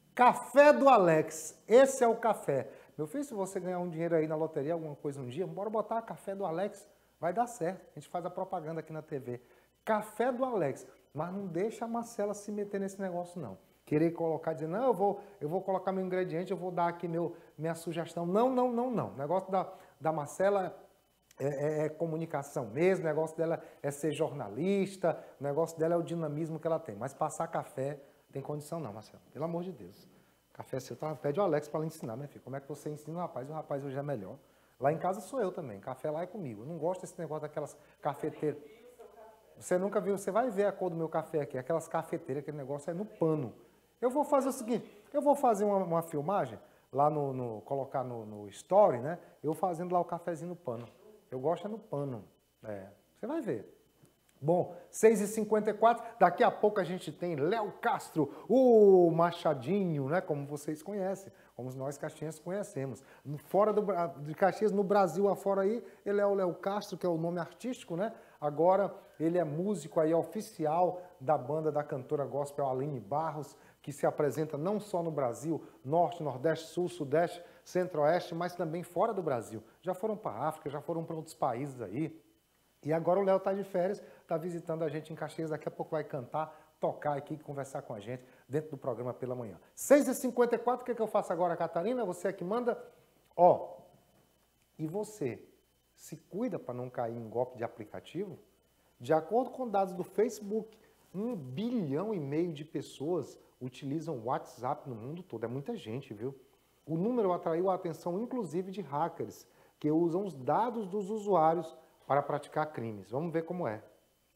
café do Alex, esse é o café. Meu filho, se você ganhar um dinheiro aí na loteria, alguma coisa um dia, bora botar café do Alex, vai dar certo. A gente faz a propaganda aqui na T V. Café do Alex, mas não deixa a Marcela se meter nesse negócio, não. Querer colocar, dizer, não, eu vou, eu vou colocar meu ingrediente, eu vou dar aqui meu, minha sugestão. Não, não, não, não. O negócio da, da Marcela é, é, é comunicação mesmo, o negócio dela é ser jornalista, o negócio dela é o dinamismo que ela tem. Mas passar café, tem condição não, Marcela. Pelo amor de Deus. Café seu, tá? Pede o Alex para ela ensinar, minha filha. Como é que você ensina o rapaz? O rapaz hoje é melhor. Lá em casa sou eu também. Café lá é comigo. Eu não gosto desse negócio daquelas cafeteiras. Você nunca viu, você vai ver a cor do meu café aqui. Aquelas cafeteiras, aquele negócio é no pano. Eu vou fazer o seguinte, eu vou fazer uma, uma filmagem, lá no, no colocar no, no story, né? Eu fazendo lá o cafezinho no pano. Eu gosto é no pano. É, você vai ver. Bom, seis e cinquenta e quatro, daqui a pouco a gente tem Léo Castro, o Machadinho, né? Como vocês conhecem, como nós caxienses conhecemos. Fora do, de Caxias, no Brasil afora aí, ele é o Léo Castro, que é o nome artístico, né? Agora ele é músico aí oficial da banda da cantora gospel Aline Barros, que se apresenta não só no Brasil, Norte, Nordeste, Sul, Sudeste, Centro-Oeste, mas também fora do Brasil. Já foram para a África, já foram para outros países aí. E agora o Léo está de férias, está visitando a gente em Caxias, daqui a pouco vai cantar, tocar aqui, conversar com a gente dentro do programa pela manhã. seis e cinquenta e quatro, o que, é que eu faço agora, Catarina? Você é que manda? Ó, e você se cuida para não cair em golpe de aplicativo? De acordo com dados do Facebook, um bilhão e meio de pessoas utilizam o WhatsApp no mundo todo. É muita gente, viu? O número atraiu a atenção, inclusive, de hackers, que usam os dados dos usuários para praticar crimes. Vamos ver como é.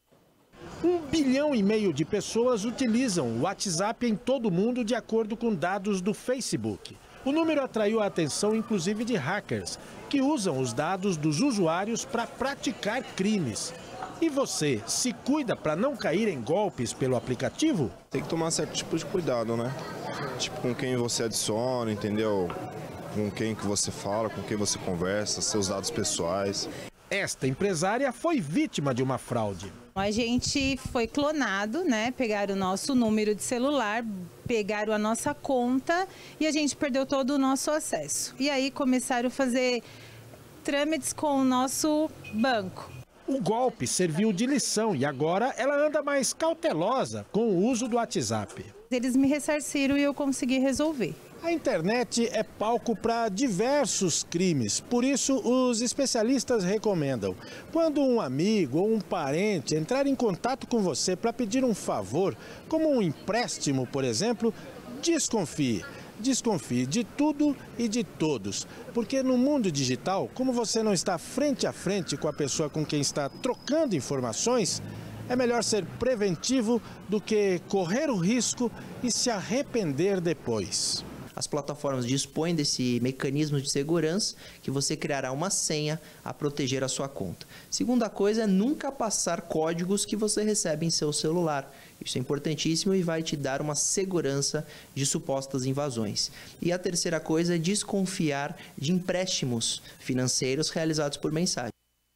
Um bilhão e meio de pessoas utilizam o WhatsApp em todo o mundo, de acordo com dados do Facebook. O número atraiu a atenção, inclusive, de hackers, que usam os dados dos usuários para praticar crimes. E você se cuida para não cair em golpes pelo aplicativo? Tem que tomar certo tipo de cuidado, né? Tipo, com quem você adiciona, entendeu? Com quem que você fala, com quem você conversa, seus dados pessoais. Esta empresária foi vítima de uma fraude. A gente foi clonado, né? Pegaram o nosso número de celular, pegaram a nossa conta e a gente perdeu todo o nosso acesso. E aí começaram a fazer trâmites com o nosso banco. O golpe serviu de lição e agora ela anda mais cautelosa com o uso do WhatsApp. Eles me ressarciram e eu consegui resolver. A internet é palco para diversos crimes, por isso os especialistas recomendam. Quando um amigo ou um parente entrar em contato com você para pedir um favor, como um empréstimo, por exemplo, desconfie. Desconfie de tudo e de todos, porque no mundo digital, como você não está frente a frente com a pessoa com quem está trocando informações, é melhor ser preventivo do que correr o risco e se arrepender depois. As plataformas dispõem desse mecanismo de segurança que você criará uma senha a proteger a sua conta. Segunda coisa é nunca passar códigos que você recebe em seu celular. Isso é importantíssimo e vai te dar uma segurança de supostas invasões. E a terceira coisa é desconfiar de empréstimos financeiros realizados por mensagem.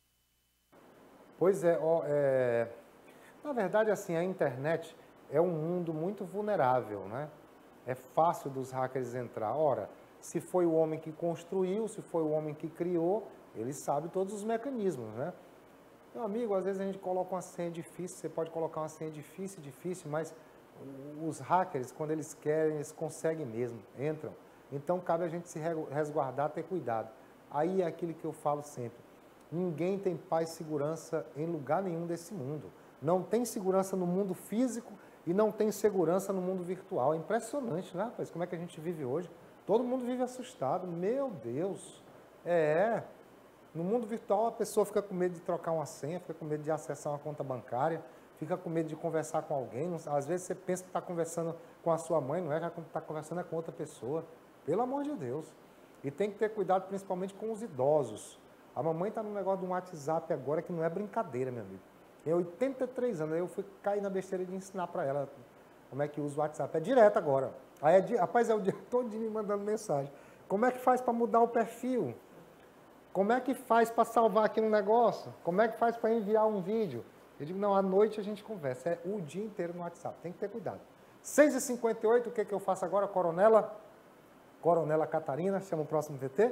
Pois é, ó, é... na verdade, assim, a internet é um mundo muito vulnerável, né? É fácil dos hackers entrar. Ora, se foi o homem que construiu, se foi o homem que criou, ele sabe todos os mecanismos, né? Meu amigo, às vezes a gente coloca uma senha difícil, você pode colocar uma senha difícil, difícil, mas os hackers, quando eles querem, eles conseguem mesmo, entram. Então, cabe a gente se resguardar, ter cuidado. Aí é aquilo que eu falo sempre. Ninguém tem paz e segurança em lugar nenhum desse mundo. Não tem segurança no mundo físico e não tem segurança no mundo virtual. É impressionante, né, rapaz? Como é que a gente vive hoje? Todo mundo vive assustado. Meu Deus! É... No mundo virtual, a pessoa fica com medo de trocar uma senha, fica com medo de acessar uma conta bancária, fica com medo de conversar com alguém. Às vezes você pensa que está conversando com a sua mãe, não é? Já está conversando é com outra pessoa. Pelo amor de Deus. E tem que ter cuidado principalmente com os idosos. A mamãe está no negócio de um WhatsApp agora que não é brincadeira, meu amigo. Tem oitenta e três anos, aí eu fui cair na besteira de ensinar para ela como é que usa o WhatsApp. É direto agora. Aí é, rapaz, é o dia todo me mandando mensagem. Como é que faz para mudar o perfil? Como é que faz para salvar aqui um negócio? Como é que faz para enviar um vídeo? Eu digo, não, à noite a gente conversa. É o dia inteiro no WhatsApp. Tem que ter cuidado. seis e cinquenta e oito, o que, que eu faço agora? Coronela, Coronela Catarina, chama o próximo V T.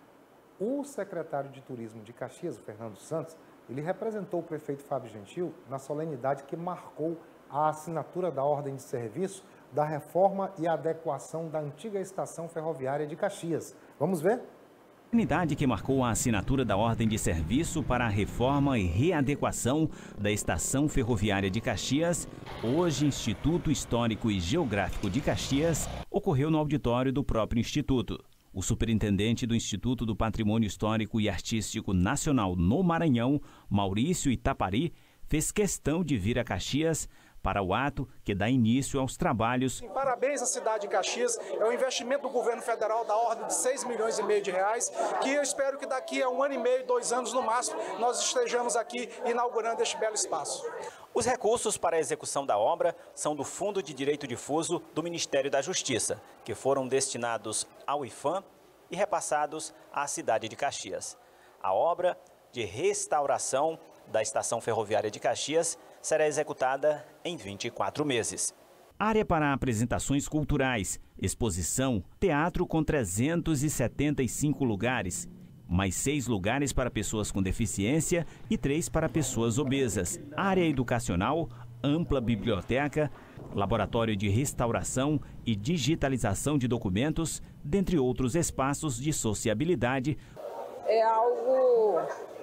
O secretário de Turismo de Caxias, o Fernando Santos, ele representou o prefeito Fábio Gentil na solenidade que marcou a assinatura da ordem de serviço da reforma e adequação da antiga estação ferroviária de Caxias. Vamos ver? Solenidade que marcou a assinatura da ordem de serviço para a reforma e readequação da estação ferroviária de Caxias, hoje Instituto Histórico e Geográfico de Caxias, ocorreu no auditório do próprio Instituto. O superintendente do Instituto do Patrimônio Histórico e Artístico Nacional no Maranhão, Maurício Itapari, fez questão de vir a Caxias para o ato que dá início aos trabalhos. Parabéns à cidade de Caxias, é um investimento do governo federal da ordem de seis milhões e meio de reais, que eu espero que daqui a um ano e meio, dois anos no máximo, nós estejamos aqui inaugurando este belo espaço. Os recursos para a execução da obra são do Fundo de Direito Difuso do Ministério da Justiça, que foram destinados ao IPHAN e repassados à cidade de Caxias. A obra de restauração da estação ferroviária de Caxias será executada em vinte e quatro meses. Área para apresentações culturais, exposição, teatro com trezentos e setenta e cinco lugares, mais seis lugares para pessoas com deficiência e três para pessoas obesas. Área educacional, ampla biblioteca, laboratório de restauração e digitalização de documentos, dentre outros espaços de sociabilidade. É algo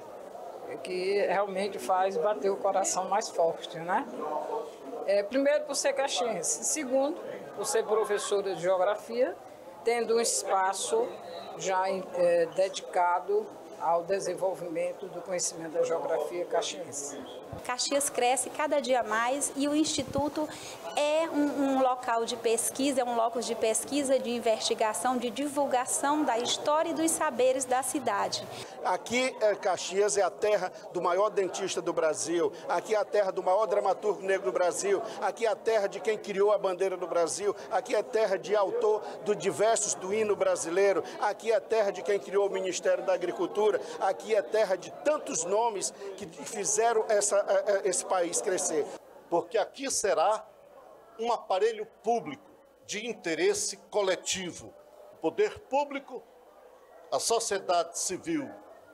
que realmente faz bater o coração mais forte, né? É, primeiro, por ser caxiense. Segundo, por ser professora de geografia, tendo um espaço já é, dedicado ao desenvolvimento do conhecimento da geografia caxiense. Caxias cresce cada dia mais e o Instituto é um, um local de pesquisa, é um locus de pesquisa, de investigação, de divulgação da história e dos saberes da cidade. Aqui, é, Caxias é a terra do maior dentista do Brasil, aqui é a terra do maior dramaturgo negro do Brasil, aqui é a terra de quem criou a bandeira do Brasil, aqui é a terra de autor de diversos do hino brasileiro, aqui é a terra de quem criou o Ministério da Agricultura, aqui é terra de tantos nomes que fizeram essa, esse país crescer. Porque aqui será um aparelho público de interesse coletivo. O poder público, a sociedade civil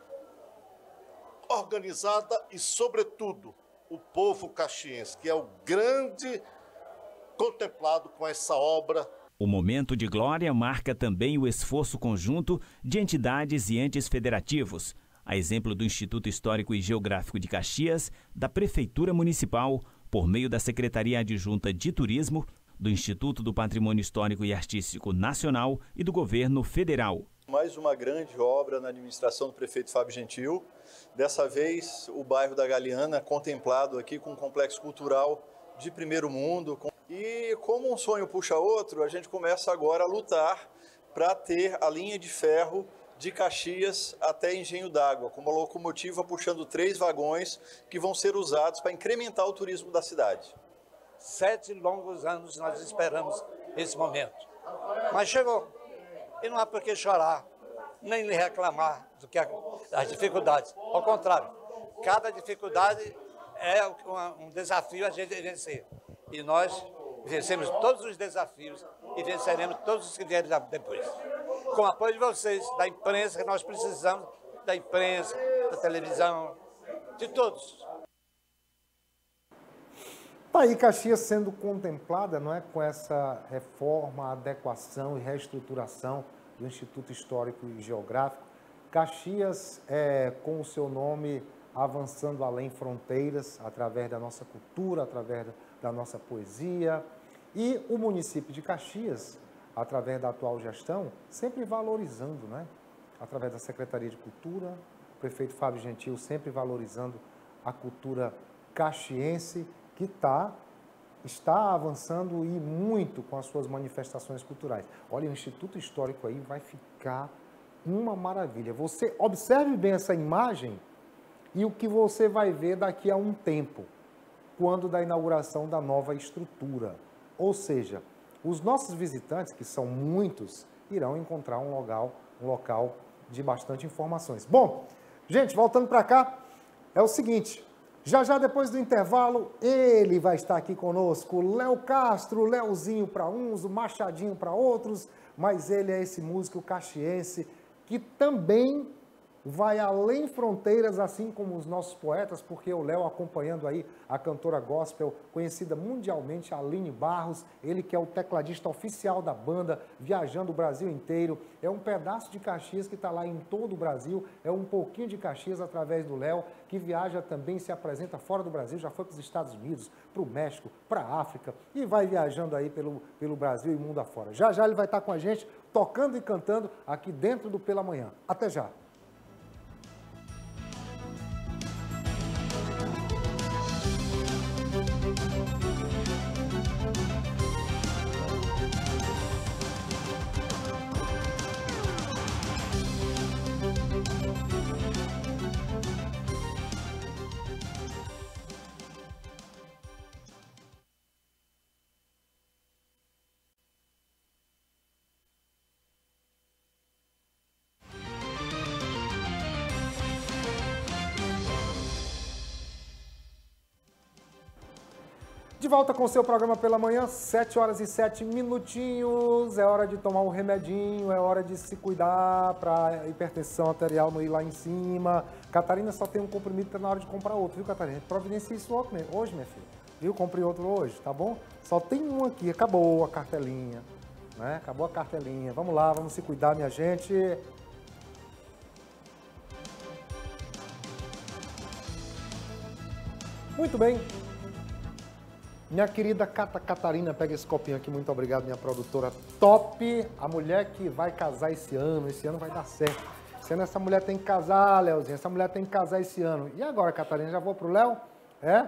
organizada e, sobretudo, o povo caxiense, que é o grande contemplado com essa obra. O momento de glória marca também o esforço conjunto de entidades e entes federativos, a exemplo do Instituto Histórico e Geográfico de Caxias, da Prefeitura Municipal, por meio da Secretaria Adjunta de Turismo, do Instituto do Patrimônio Histórico e Artístico Nacional e do Governo Federal. Mais uma grande obra na administração do prefeito Fábio Gentil. Dessa vez, o bairro da Galeana, contemplado aqui com um complexo cultural de primeiro mundo. E como um sonho puxa outro, a gente começa agora a lutar para ter a linha de ferro de Caxias até Engenho d'Água, com uma locomotiva puxando três vagões que vão ser usados para incrementar o turismo da cidade. Sete longos anos nós esperamos esse momento. Mas chegou. E não há por que chorar, nem reclamar do que as dificuldades. Ao contrário, cada dificuldade é um desafio a gente vencer. E nós vencemos todos os desafios e venceremos todos os que vierem depois. Com o apoio de vocês, da imprensa, que nós precisamos da imprensa, da televisão, de todos. Está aí Caxias sendo contemplada, não é, com essa reforma, adequação e reestruturação do Instituto Histórico e Geográfico. Caxias, é, com o seu nome, avançando além fronteiras, através da nossa cultura, através da nossa poesia. E o município de Caxias, através da atual gestão, sempre valorizando, né? Através da Secretaria de Cultura, o prefeito Fábio Gentil sempre valorizando a cultura caxiense, que tá, está avançando e muito com as suas manifestações culturais. Olha, o Instituto Histórico aí vai ficar uma maravilha. Você observe bem essa imagem e o que você vai ver daqui a um tempo, quando da inauguração da nova estrutura. Ou seja, os nossos visitantes, que são muitos, irão encontrar um local, um local de bastante informações. Bom, gente, voltando para cá, é o seguinte, já já depois do intervalo, ele vai estar aqui conosco, Léo Castro, Léozinho para uns, o Machadinho para outros, mas ele é esse músico caxiense que também vai além fronteiras, assim como os nossos poetas, porque o Léo acompanhando aí a cantora gospel, conhecida mundialmente, Aline Barros, ele que é o tecladista oficial da banda, viajando o Brasil inteiro, é um pedaço de Caxias que está lá em todo o Brasil, é um pouquinho de Caxias através do Léo, que viaja também, se apresenta fora do Brasil, já foi para os Estados Unidos, para o México, para a África, e vai viajando aí pelo, pelo Brasil e mundo afora. Já já ele vai estar com a gente, tocando e cantando aqui dentro do Pela Manhã. Até já! De volta com o seu programa Pela Manhã, sete horas e sete minutinhos. É hora de tomar um remedinho, é hora de se cuidar para a hipertensão arterial não ir lá em cima. Catarina só tem um comprimido, tá na hora de comprar outro, viu, Catarina? Providencia isso hoje, minha filha. Viu? Comprei outro hoje, tá bom? Só tem um aqui, acabou a cartelinha, né? Acabou a cartelinha. Vamos lá, vamos se cuidar, minha gente. Muito bem. Minha querida Cata Catarina, pega esse copinho aqui, muito obrigado, minha produtora top. A mulher que vai casar esse ano, esse ano vai dar certo. Esse ano essa mulher tem que casar, Léozinho, essa mulher tem que casar esse ano. E agora, Catarina, já vou pro Léo? É?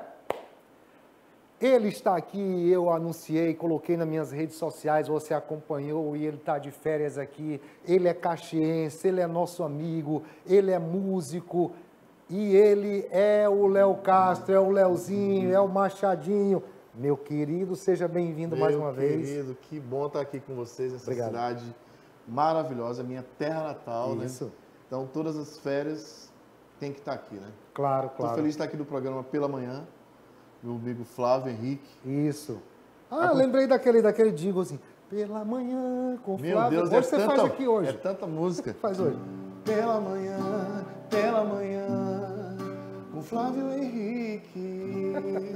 Ele está aqui, eu anunciei, coloquei nas minhas redes sociais, você acompanhou e ele está de férias aqui. Ele é caxiense, ele é nosso amigo, ele é músico e ele é o Léo Castro, é o Léozinho, é o Machadinho. Meu querido, seja bem-vindo mais uma vez. Meu querido, que bom estar aqui com vocês nessa Obrigado. cidade maravilhosa, minha terra natal, Isso. né? Então, todas as férias tem que estar aqui, né? Claro, claro. Estou feliz de estar aqui no programa Pela Manhã, meu amigo Flávio Henrique. Isso. Ah, a... lembrei daquele, daquele digo assim, Pela Manhã com meu Flávio. Deus, hoje é você tanta, faz aqui hoje. É tanta música. Faz hoje. Pela manhã, pela manhã, com Flávio Henrique.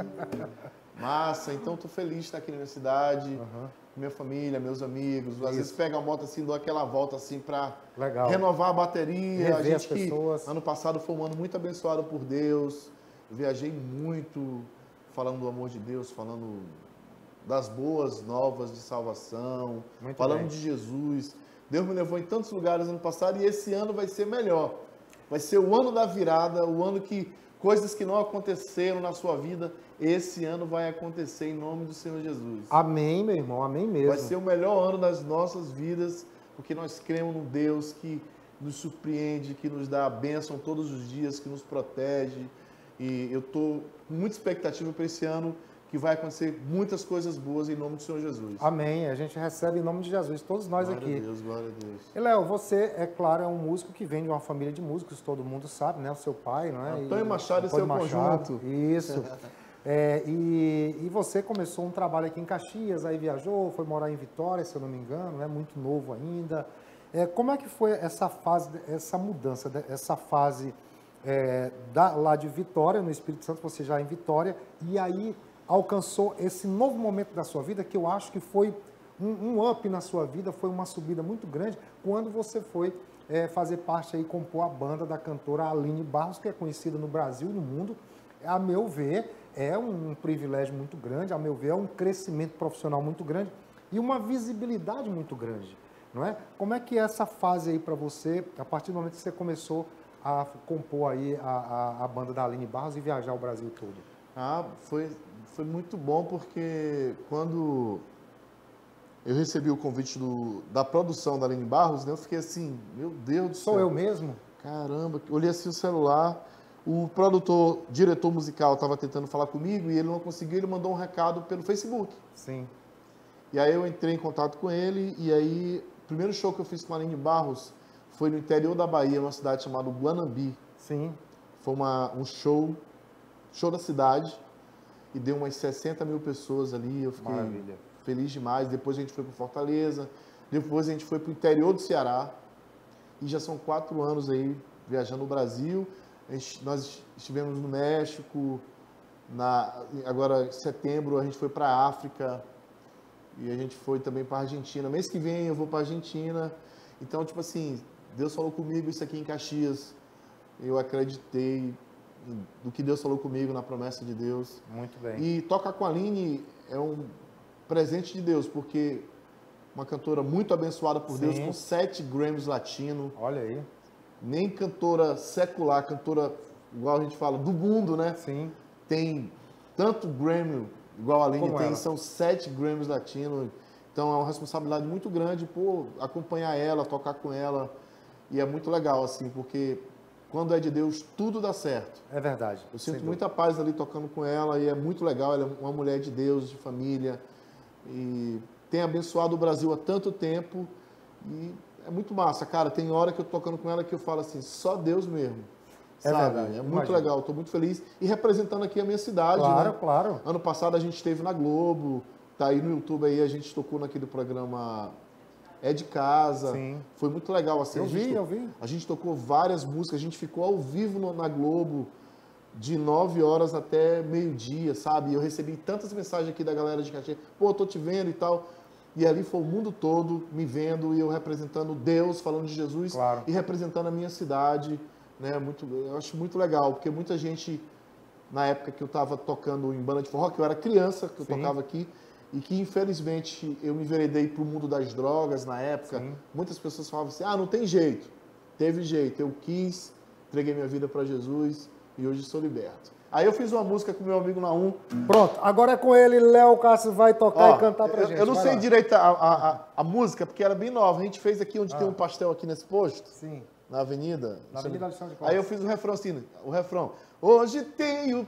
Massa, então tô feliz de estar aqui na minha cidade, uhum. minha família, meus amigos. Às Isso. vezes pega a moto assim, dou aquela volta assim para renovar a bateria. Rever a gente as pessoas. Que ano passado foi um ano muito abençoado por Deus. Eu viajei muito falando do amor de Deus, falando das boas novas de salvação, muito falando bem. de Jesus. Deus me levou em tantos lugares ano passado e esse ano vai ser melhor. Vai ser o ano da virada, o ano que coisas que não aconteceram na sua vida, esse ano vai acontecer em nome do Senhor Jesus. Amém, meu irmão, amém mesmo. Vai ser o melhor ano das nossas vidas, porque nós cremos num Deus que nos surpreende, que nos dá a bênção todos os dias, que nos protege. E eu estou com muita expectativa para esse ano, que vai acontecer muitas coisas boas em nome do Senhor Jesus. Amém. A gente recebe em nome de Jesus, todos nós glória aqui. Glória a Deus, glória a Deus. E Léo, você, é claro, é um músico que vem de uma família de músicos, todo mundo sabe, né? O seu pai, não é? Antônio Machado e seu Machado, conjunto. Isso. é, e, e você começou um trabalho aqui em Caxias, aí viajou, foi morar em Vitória, se eu não me engano, né? Muito novo ainda. É, como é que foi essa fase, essa mudança, essa fase é, da, lá de Vitória, no Espírito Santo, você já em Vitória, e aí alcançou esse novo momento da sua vida, que eu acho que foi um, um up na sua vida, foi uma subida muito grande, quando você foi é, fazer parte aí, compor a banda da cantora Aline Barros, que é conhecida no Brasil e no mundo. A meu ver, é um privilégio muito grande, a meu ver, é um crescimento profissional muito grande e uma visibilidade muito grande, não é? Como é que é essa fase aí para você, a partir do momento que você começou a compor aí a, a, a banda da Aline Barros e viajar o Brasil todo? Ah, foi, foi muito bom porque quando eu recebi o convite do, da produção da Aline Barros, né, eu fiquei assim, meu Deus do céu. Sou eu mesmo? Caramba, olhei assim o celular, o produtor, diretor musical estava tentando falar comigo e ele não conseguiu, ele mandou um recado pelo Facebook. Sim. E aí eu entrei em contato com ele e aí o primeiro show que eu fiz com a Aline Barros foi no interior da Bahia, numa cidade chamada Guanambi. Sim. Foi uma, um show, show da cidade e deu umas sessenta mil pessoas ali, eu fiquei Maravilha. feliz demais. Depois a gente foi para Fortaleza, depois a gente foi para o interior do Ceará e já são quatro anos aí viajando o Brasil. A gente, nós estivemos no México, na, agora em setembro a gente foi para a África e a gente foi também para a Argentina. Mês que vem eu vou para a Argentina. Então, tipo assim, Deus falou comigo isso aqui em Caxias. Eu acreditei do que Deus falou comigo, na promessa de Deus. Muito bem. E tocar com a Aline é um presente de Deus, porque uma cantora muito abençoada por Sim. Deus, com sete Grammys Latino. Olha aí. Nem cantora secular, cantora, igual a gente fala, do mundo, né? Sim. Tem tanto Grammy, igual a Aline Como tem, ela? são sete Grammys Latino. Então é uma responsabilidade muito grande, pô, acompanhar ela, tocar com ela. E é muito legal, assim, porque quando é de Deus, tudo dá certo. É verdade. Eu sinto sem muita paz ali tocando com ela e é muito legal. Ela é uma mulher de Deus, de família. E tem abençoado o Brasil há tanto tempo. E é muito massa, cara. Tem hora que eu tô tocando com ela que eu falo assim, só Deus mesmo. É sabe? verdade, É muito imagino. legal, estou muito feliz. E representando aqui a minha cidade, Claro, né? claro. Ano passado a gente esteve na Globo, tá aí no YouTube aí, a gente tocou naquele programa É de Casa. Sim. Foi muito legal, assim. Eu a gente vi, to- eu vi. A gente tocou várias músicas, a gente ficou ao vivo no- na Globo de nove horas até meio-dia, sabe? E eu recebi tantas mensagens aqui da galera de Caxias, pô, eu tô te vendo e tal. E ali foi o mundo todo me vendo e eu representando Deus, falando de Jesus Claro. e representando a minha cidade, né? Muito, eu acho muito legal, porque muita gente, na época que eu estava tocando em banda de forró, que eu era criança, que eu Sim. tocava aqui, e que infelizmente eu me enveredei para o mundo das drogas na época, Sim. muitas pessoas falavam assim, ah, não tem jeito. Teve jeito, eu quis, entreguei minha vida para Jesus e hoje sou liberto. Aí eu fiz uma música com meu amigo Naum. Pronto, agora é com ele, Léo Cássio vai tocar Ó, e cantar pra eu, gente. eu não Vai sei lá. direito a, a, a, a música, porque era bem nova. A gente fez aqui onde Ah. tem um pastel aqui nesse posto. Sim. Na avenida. Na Avenida Alexandre de Cláudio. Aí eu fiz o refrão assim, o refrão. Hoje tenho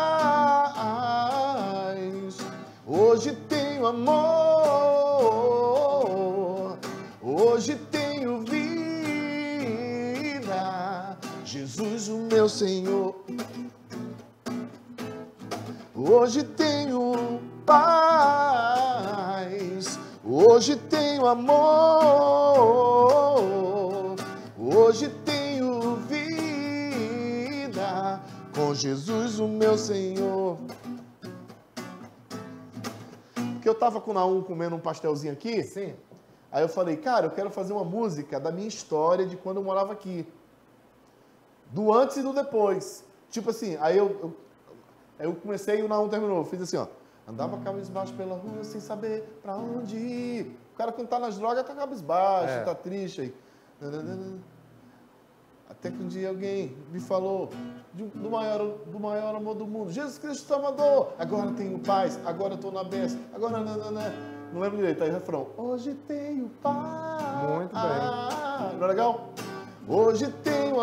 paz, hoje tenho amor, hoje tenho vida, Jesus o meu Senhor. Hoje tenho paz, hoje tenho amor, hoje tenho vida, com Jesus o meu Senhor. Porque eu tava com o Naum comendo um pastelzinho aqui. Sim. Aí eu falei, cara, eu quero fazer uma música da minha história de quando eu morava aqui. Do antes e do depois. Tipo assim, aí eu, eu, aí eu comecei e o Naum terminou. Eu fiz assim, ó. Andava cabisbaixo pela rua sem saber pra onde ir. O cara quando tá nas drogas tá cabisbaixo, É. tá triste aí. Até que um dia alguém me falou de um- do, maior, do maior amor do mundo. Jesus Cristo te mandou. Agora tenho paz, agora eu tô na bênção. Agora não, não, não. Não lembro direito. Aí o refrão. Hoje tenho paz. Muito bem. Não é legal? Hoje tenho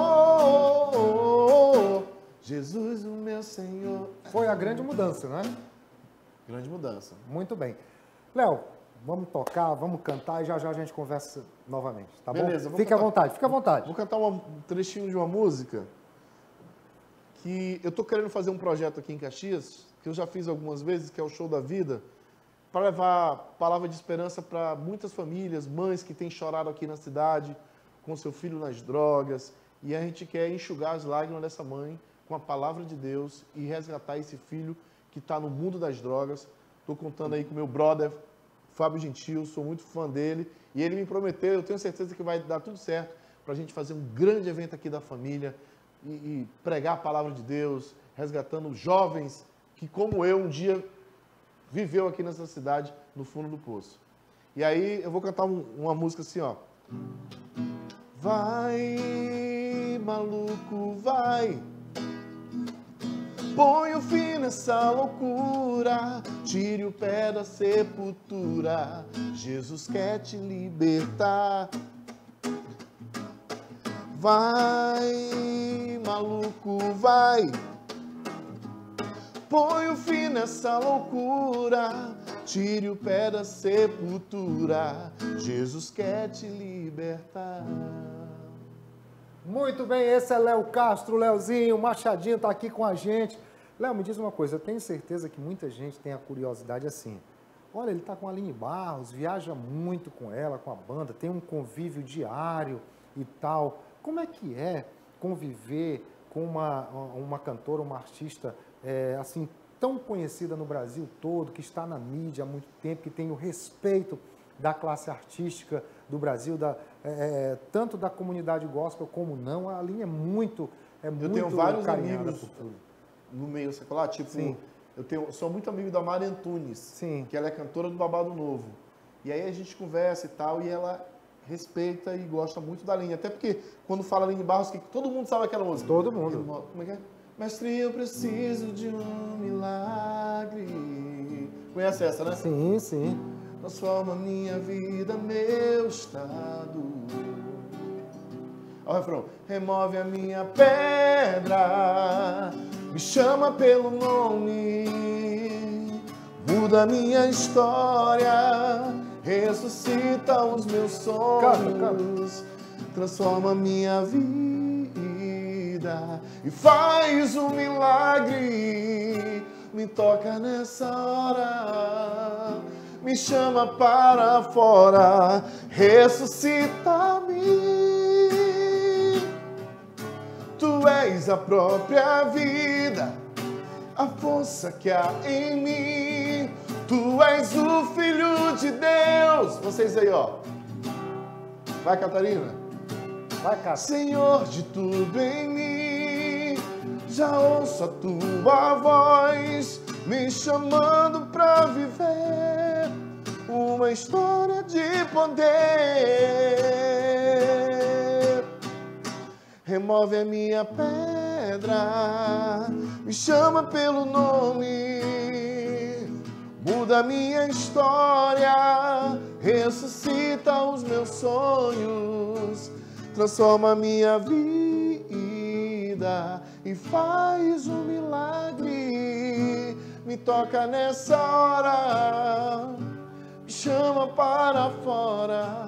amor. Jesus, o meu Senhor. Foi a grande mudança, não é? Grande mudança. Muito bem. Léo, vamos tocar, vamos cantar e já já a gente conversa novamente, tá Beleza, bom? vou Fique à cantar. vontade, fique à vontade. Vou cantar uma- um trechinho de uma música que eu tô querendo fazer um projeto aqui em Caxias, que eu já fiz algumas vezes, que é o Show da Vida, para levar palavra de esperança para muitas famílias, mães que têm chorado aqui na cidade, com seu filho nas drogas, e a gente quer enxugar as lágrimas dessa mãe com a palavra de Deus e resgatar esse filho que está no mundo das drogas. Estou contando aí com meu brother, Fábio Gentil, sou muito fã dele, e ele me prometeu, eu tenho certeza que vai dar tudo certo para a gente fazer um grande evento aqui da família e, e pregar a palavra de Deus, resgatando jovens que, como eu, um dia viveu aqui nessa cidade, no fundo do poço. E aí eu vou cantar um, uma música assim, ó. Vai, maluco, vai. Põe o fim nessa loucura, tire o pé da sepultura. Jesus quer te libertar. Vai, maluco, vai. Põe o fim nessa loucura, tire o pé da sepultura. Jesus quer te libertar. Muito bem, esse é Léo Castro, Léozinho, Machadinho tá aqui com a gente. Léo, me diz uma coisa, eu tenho certeza que muita gente tem a curiosidade assim. Olha, ele tá com a Aline Barros, viaja muito com ela, com a banda, tem um convívio diário e tal. Como é que é conviver com uma, uma cantora, uma artista é, assim, tão conhecida no Brasil todo, que está na mídia há muito tempo, que tem o respeito da classe artística do Brasil, da, é, tanto da comunidade gospel como não? A Aline é muito é muito Eu tenho vários carinhada amigos por tudo. no meio secular, tipo, Sim. eu tenho, sou muito amigo da Mari Antunes, Sim. que ela é cantora do Babado Novo. E aí a gente conversa e tal, e ela respeita e gosta muito da Aline. Até porque quando fala Aline Barros, que todo mundo sabe aquela música. Todo mundo. Ele, como é que é? Mestre, eu preciso de um milagre. Conhece essa, né? Sim, sim. Transforma minha vida, meu estado. Olha o refrão. Remove a minha pedra, me chama pelo nome, muda a minha história, ressuscita os meus sonhos, Canta, canta. transforma minha vida e faz um milagre. Me toca nessa hora, me chama para fora, ressuscita-me. Tu és a própria vida, a força que há em mim. Tu és o Filho de Deus. Vocês aí, ó. Vai, Catarina. Vai, Catarina. Senhor de tudo em mim, já ouço a tua voz me chamando pra viver uma história de poder. Remove a minha pedra, me chama pelo nome, muda a minha história, ressuscita os meus sonhos, transforma a minha vida e faz um milagre. Me toca nessa hora, me chama para fora,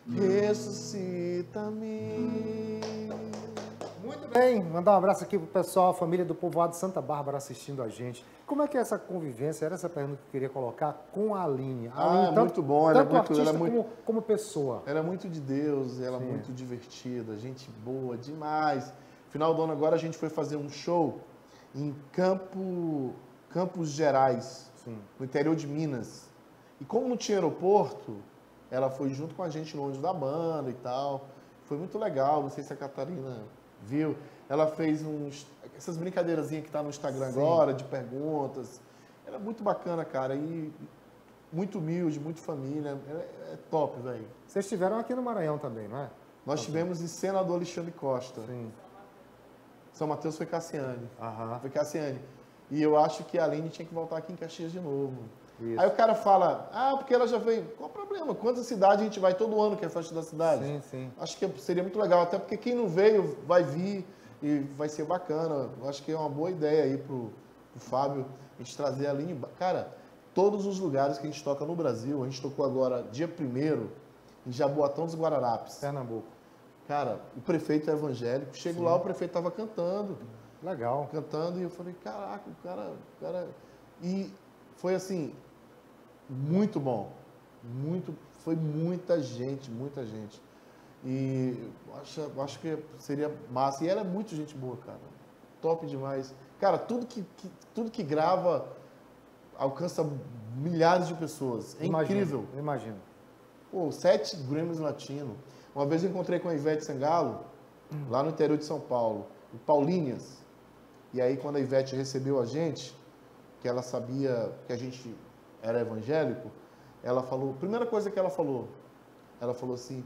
ressuscita-me. Muito bem, mandar um abraço aqui pro pessoal, a família do Povoado Santa Bárbara assistindo a gente. Como é que é essa convivência? Era essa pergunta que eu queria colocar com a Aline. A Ah, Aline, é tanto, muito bom, ela é tanto muito, artista ela é muito, como, como pessoa. Ela é muito de Deus, ela é Sim. muito divertida, gente boa demais. Final do ano agora a gente foi fazer um show em Campo, Campos Gerais, Sim. no interior de Minas. E como não tinha aeroporto, ela foi junto com a gente no ônibus da banda e tal. Foi muito legal, não sei se a Catarina viu. Ela fez uns, essas brincadeirazinhas que tá no Instagram Sim. agora, de perguntas. Era é muito bacana, cara. E muito humilde, muito família. É, é top, velho. Vocês estiveram aqui no Maranhão também, não é? Nós tivemos em Senador Alexandre Costa. Sim. São Mateus foi Cassiane. Aham. Foi Cassiane. E eu acho que a Aline tinha que voltar aqui em Caxias de novo. Isso. Aí o cara fala, ah, porque ela já veio. Qual o problema? Quantas cidades a gente vai todo ano, que é a festa da cidade? Sim, sim. Acho que seria muito legal, até porque quem não veio vai vir e vai ser bacana. Eu acho que é uma boa ideia aí pro, pro Fábio, a gente trazer a Aline. Cara, todos os lugares que a gente toca no Brasil, a gente tocou agora dia primeiro em Jaboatão dos Guararapes. Pernambuco. Cara, o prefeito é evangélico. Chego Sim. lá, o prefeito tava cantando. Legal. Cantando, e eu falei, caraca, o cara, o cara... E foi assim, muito bom. Muito, foi muita gente, muita gente. E acho, acho que seria massa. E ela é muito gente boa, cara. Top demais. Cara, tudo que, que, tudo que grava alcança milhares de pessoas. É Imagino, incrível. Imagino. Pô, sete Grammys Latino. Uma vez eu encontrei com a Ivete Sangalo, lá no interior de São Paulo, em Paulinhas. E aí, quando a Ivete recebeu a gente, que ela sabia que a gente era evangélico, ela falou, primeira coisa que ela falou, ela falou assim,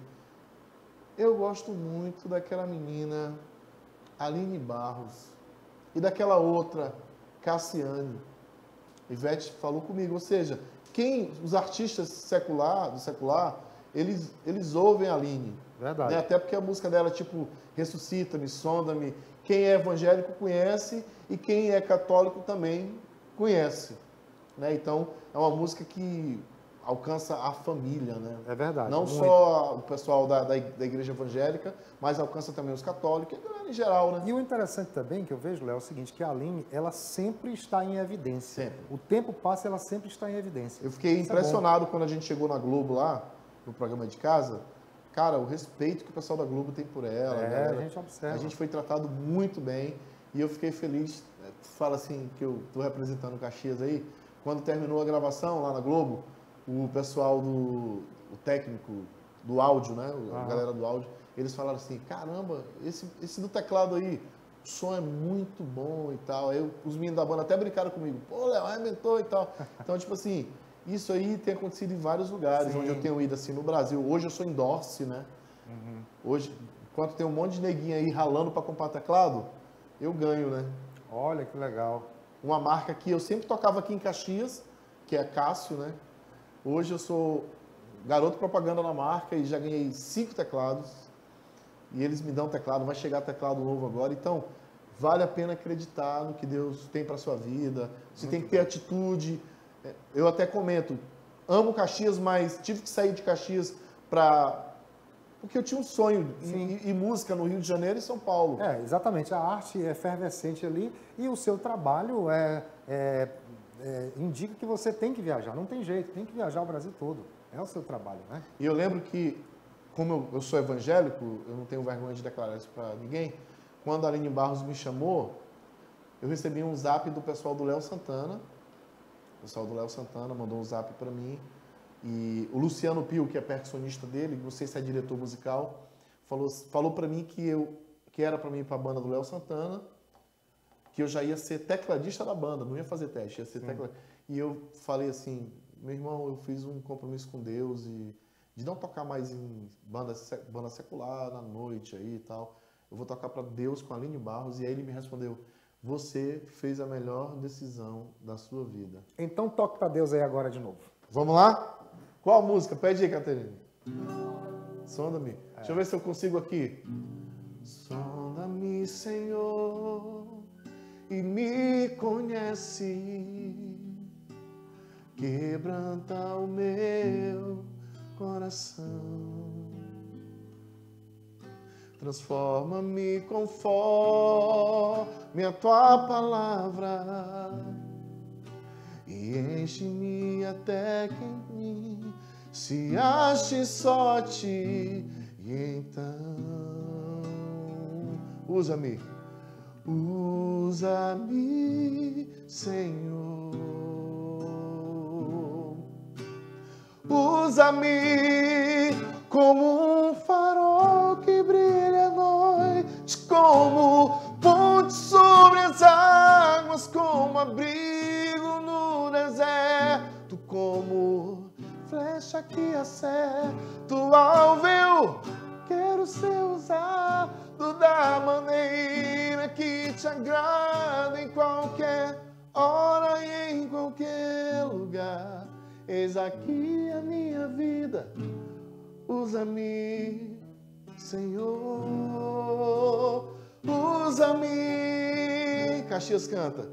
eu gosto muito daquela menina Aline Barros e daquela outra, Cassiane. Ivete falou comigo, ou seja, quem, os artistas secular, do secular, eles, eles ouvem a Aline. Verdade. Né? Até porque a música dela, tipo, ressuscita-me, sonda-me. Quem é evangélico conhece e quem é católico também conhece. Né? Então, é uma música que alcança a família, né? É verdade. Não muito. só o pessoal da, da, da igreja evangélica, mas alcança também os católicos, em geral, né? E o interessante também que eu vejo, Léo, é o seguinte, que a Aline, ela sempre está em evidência. Sempre. O tempo passa, ela sempre está em evidência. Eu fiquei Isso impressionado é quando a gente chegou na Globo lá, no programa de casa. Cara, o respeito que o pessoal da Globo tem por ela. É, galera. a gente observa. A gente foi tratado muito bem e eu fiquei feliz. Fala assim, que eu estou representando o Caxias aí. Quando terminou a gravação lá na Globo, o pessoal do o técnico do áudio, né? A Aham. galera do áudio, eles falaram assim, caramba, esse, esse do teclado aí, o som é muito bom e tal. Aí os meninos da banda até brincaram comigo, pô, Léo, arrebentou e tal. Então, tipo assim, isso aí tem acontecido em vários lugares, Sim. onde eu tenho ido assim no Brasil. Hoje eu sou endorse, né? Uhum. Hoje, enquanto tem um monte de neguinho aí ralando para comprar teclado, eu ganho, né? Olha que legal. Uma marca que eu sempre tocava aqui em Caxias, que é Cássio, né? Hoje eu sou garoto propaganda na marca e já ganhei cinco teclados. E eles me dão teclado, vai chegar teclado novo agora. Então, vale a pena acreditar no que Deus tem para sua vida. Você Muito tem que ter atitude. Eu até comento, amo Caxias, mas tive que sair de Caxias para... Porque eu tinha um sonho em, em música no Rio de Janeiro e São Paulo. É, exatamente. A arte é efervescente ali e o seu trabalho é, é, é, indica que você tem que viajar. Não tem jeito, tem que viajar o Brasil todo. É o seu trabalho, né? E eu lembro que, como eu, eu sou evangélico, eu não tenho vergonha de declarar isso para ninguém, quando a Aline Barros me chamou, eu recebi um zap do pessoal do Léo Santana. O pessoal do Léo Santana mandou um zap para mim. E o Luciano Pio, que é percussionista dele, não sei se é diretor musical, falou, falou para mim que, eu, que era para mim ir para a banda do Léo Santana, que eu já ia ser tecladista da banda, não ia fazer teste, ia ser tecladista. E eu falei assim, meu irmão, eu fiz um compromisso com Deus e de não tocar mais em banda, banda secular na noite aí e tal. Eu vou tocar para Deus com a Aline Barros. E aí ele me respondeu, você fez a melhor decisão da sua vida. Então toque para Deus aí agora de novo. Vamos lá? Qual a música? Pede aí, Caterine. Sonda-me. É. Deixa eu ver se eu consigo aqui. Sonda-me, Senhor, e me conhece. Quebranta o meu coração. Transforma-me conforme a tua palavra. E enche-me até que em mim se ache só ti. E então, usa-me, usa-me, Senhor. Usa-me como um farol que brilha à noite, como ponte sobre as águas, como abrigo no deserto, como flecha que acerta o alvo. Eu quero ser usado da maneira que te agrada, em qualquer hora e em qualquer lugar. Eis aqui a minha vida, usa-me, Senhor, usa-me. Caxias canta.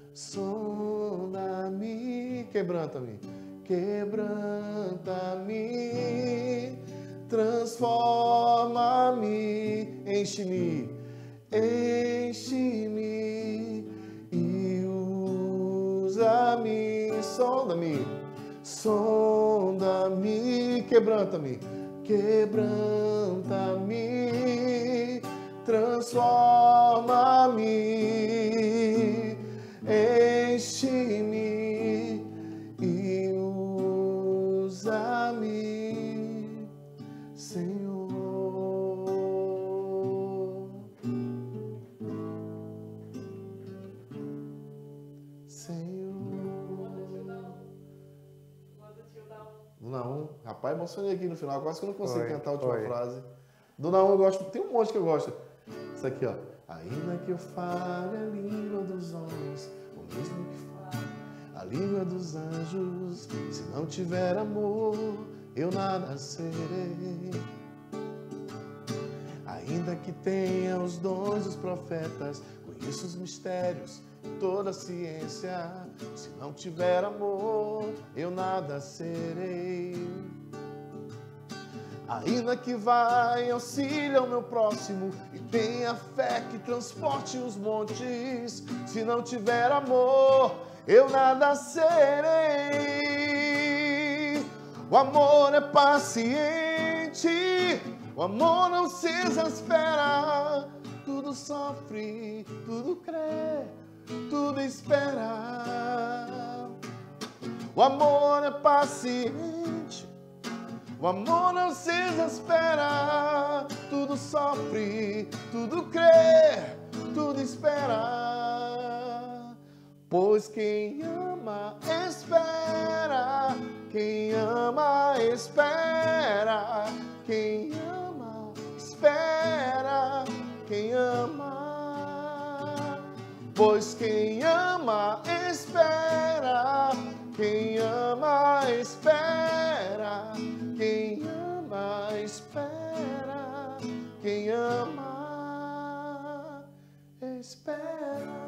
Sonda-me, quebranta-me, quebranta-me, transforma-me, enche-me, enche-me e usa-me. Sonda-me, sonda-me, quebranta-me, quebranta-me, transforma-me, enche-me e usa-me, Senhor. Senhor. Rapaz, emocionei aqui no final, quase que eu não consigo Foi, cantar a última foi. frase. Do Naum eu gosto, tem um monte que eu gosto. Isso aqui, ó. Ainda que eu fale a língua dos homens, o mesmo que fale a língua dos anjos, se não tiver amor, eu nada serei. Ainda que tenha os dons dos profetas, conheço os mistérios, toda a ciência, se não tiver amor, eu nada serei. Ainda que vá em auxílio ao meu próximo e tenha fé que transporte os montes, se não tiver amor, eu nada serei. O amor é paciente, o amor não se exaspera, tudo sofre, tudo crê, tudo espera. O amor é paciente, o amor não se exaspera, tudo sofre, tudo crê, tudo espera. Pois quem ama, espera, quem ama, espera, quem ama, espera, quem ama. Pois quem ama, espera, quem ama, espera, quem ama, espera, quem ama, espera.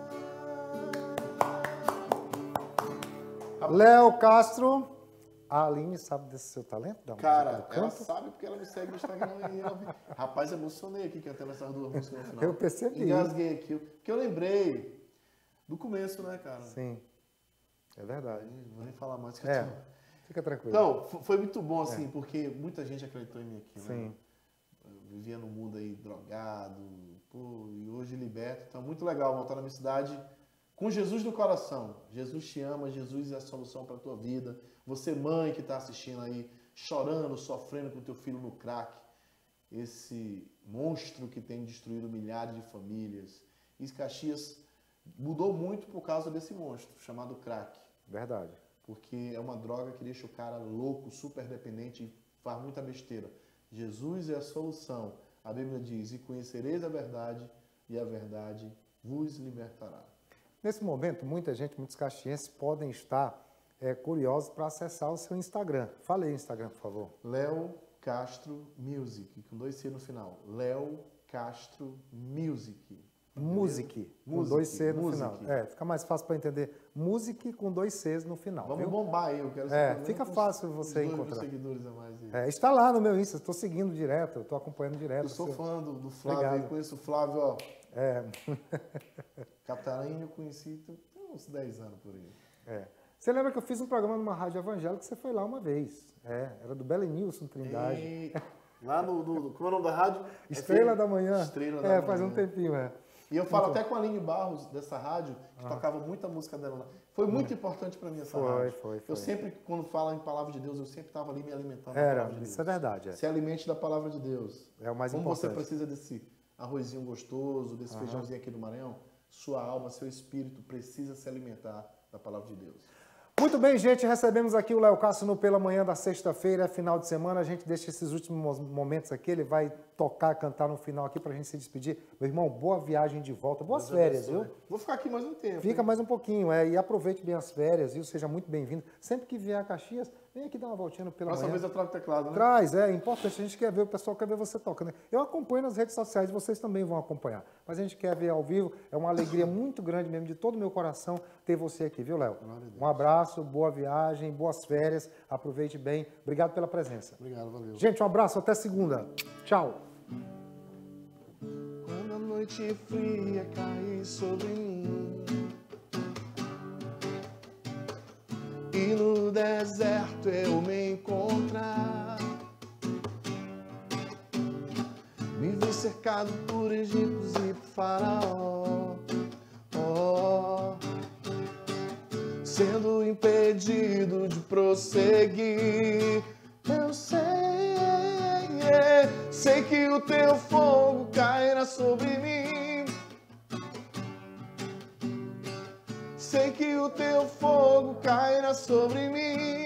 Léo Castro, a Aline sabe desse seu talento? Da Cara, música do ela canto? sabe porque ela me segue no Instagram. E ela... Rapaz, emocionei aqui cantando essas duas músicas no final. Eu percebi. Engasguei aqui, porque eu lembrei do começo, né, cara? Sim, é verdade. Não vou nem falar mais que É, eu tô... fica tranquilo. Então, f- foi muito bom, assim, É. porque muita gente acreditou em mim aqui, né? Sim. Eu vivia no mundo aí drogado, pô, e hoje liberto. Então, muito legal voltar na minha cidade com Jesus no coração. Jesus te ama, Jesus é a solução para a tua vida. Você, mãe que está assistindo aí, chorando, sofrendo com teu filho no crack, esse monstro que tem destruído milhares de famílias. E Caxias mudou muito por causa desse monstro, chamado crack. Verdade. Porque é uma droga que deixa o cara louco, super dependente e faz muita besteira. Jesus é a solução. A Bíblia diz, e conhecereis a verdade, e a verdade vos libertará. Nesse momento, muita gente, muitos caxienses podem estar é, curiosos para acessar o seu Instagram. Fala aí o Instagram, por favor. Léo Castro Music, com dois C no final. Léo Castro Music. Music, com Music, dois C no Music. final. É, fica mais fácil para entender. Music com dois Cs no final. Vamos viu? bombar aí, eu quero É, saber fica com fácil uns- você uns dois mil encontrar. seguidores a mais aí. É, está lá no meu Insta, estou seguindo direto, estou acompanhando direto. Eu sou seu- fã do, do Flávio, Obrigado. eu conheço o Flávio, ó. É. Catarina eu conheci tem uns dez anos por aí. É. Você lembra que eu fiz um programa numa rádio evangélica que você foi lá uma vez? É, era do Belenilson Trindade. E... Lá no, no... Como é o nome da rádio? Estrela F M? da Manhã. Estrela da É, Manhã. faz um tempinho, é. E eu falo Muito até com a Aline Barros, dessa rádio, que Ah. tocava muita música dela lá. Foi muito importante para mim essa Foi, rádio. foi, foi. Eu sempre, quando falo em palavra de Deus, eu sempre estava ali me alimentando da Era, palavra de Deus. isso é verdade. É. Se alimente da palavra de Deus. É o mais Como importante. você precisa desse arrozinho gostoso, desse Aham. feijãozinho aqui do Maranhão, sua alma, seu espírito precisa se alimentar da palavra de Deus. Muito bem, gente, recebemos aqui o Léo Castro no Pela Manhã da sexta-feira, final de semana. A gente deixa esses últimos momentos aqui, ele vai tocar, cantar no final aqui pra gente se despedir. Meu irmão, boa viagem de volta, boas Deus férias, abençoe. viu? Vou ficar aqui mais um tempo. Fica hein? mais um pouquinho, é, e aproveite bem as férias, viu? Seja muito bem-vindo. Sempre que vier a Caxias, vem aqui dar uma voltinha no Pela Próxima Manhã. vez eu trago o teclado, né? Traz, é importante, a gente quer ver, o pessoal quer ver você tocando. Eu acompanho nas redes sociais, vocês também vão acompanhar. Mas a gente quer ver ao vivo, é uma alegria muito grande mesmo, de todo o meu coração, ter você aqui, viu, Léo? Um abraço, boa viagem, boas férias, aproveite bem. Obrigado pela presença. Obrigado, valeu. Gente, um abraço, até segunda. Tchau. Quando a noite fria cair sobre mim e no deserto eu me encontrar, me vi cercado por egípcios e por faraó, oh, sendo impedido de prosseguir. Eu sei, sei que o teu fogo cairá sobre mim. Sei que o teu fogo cairá sobre mim.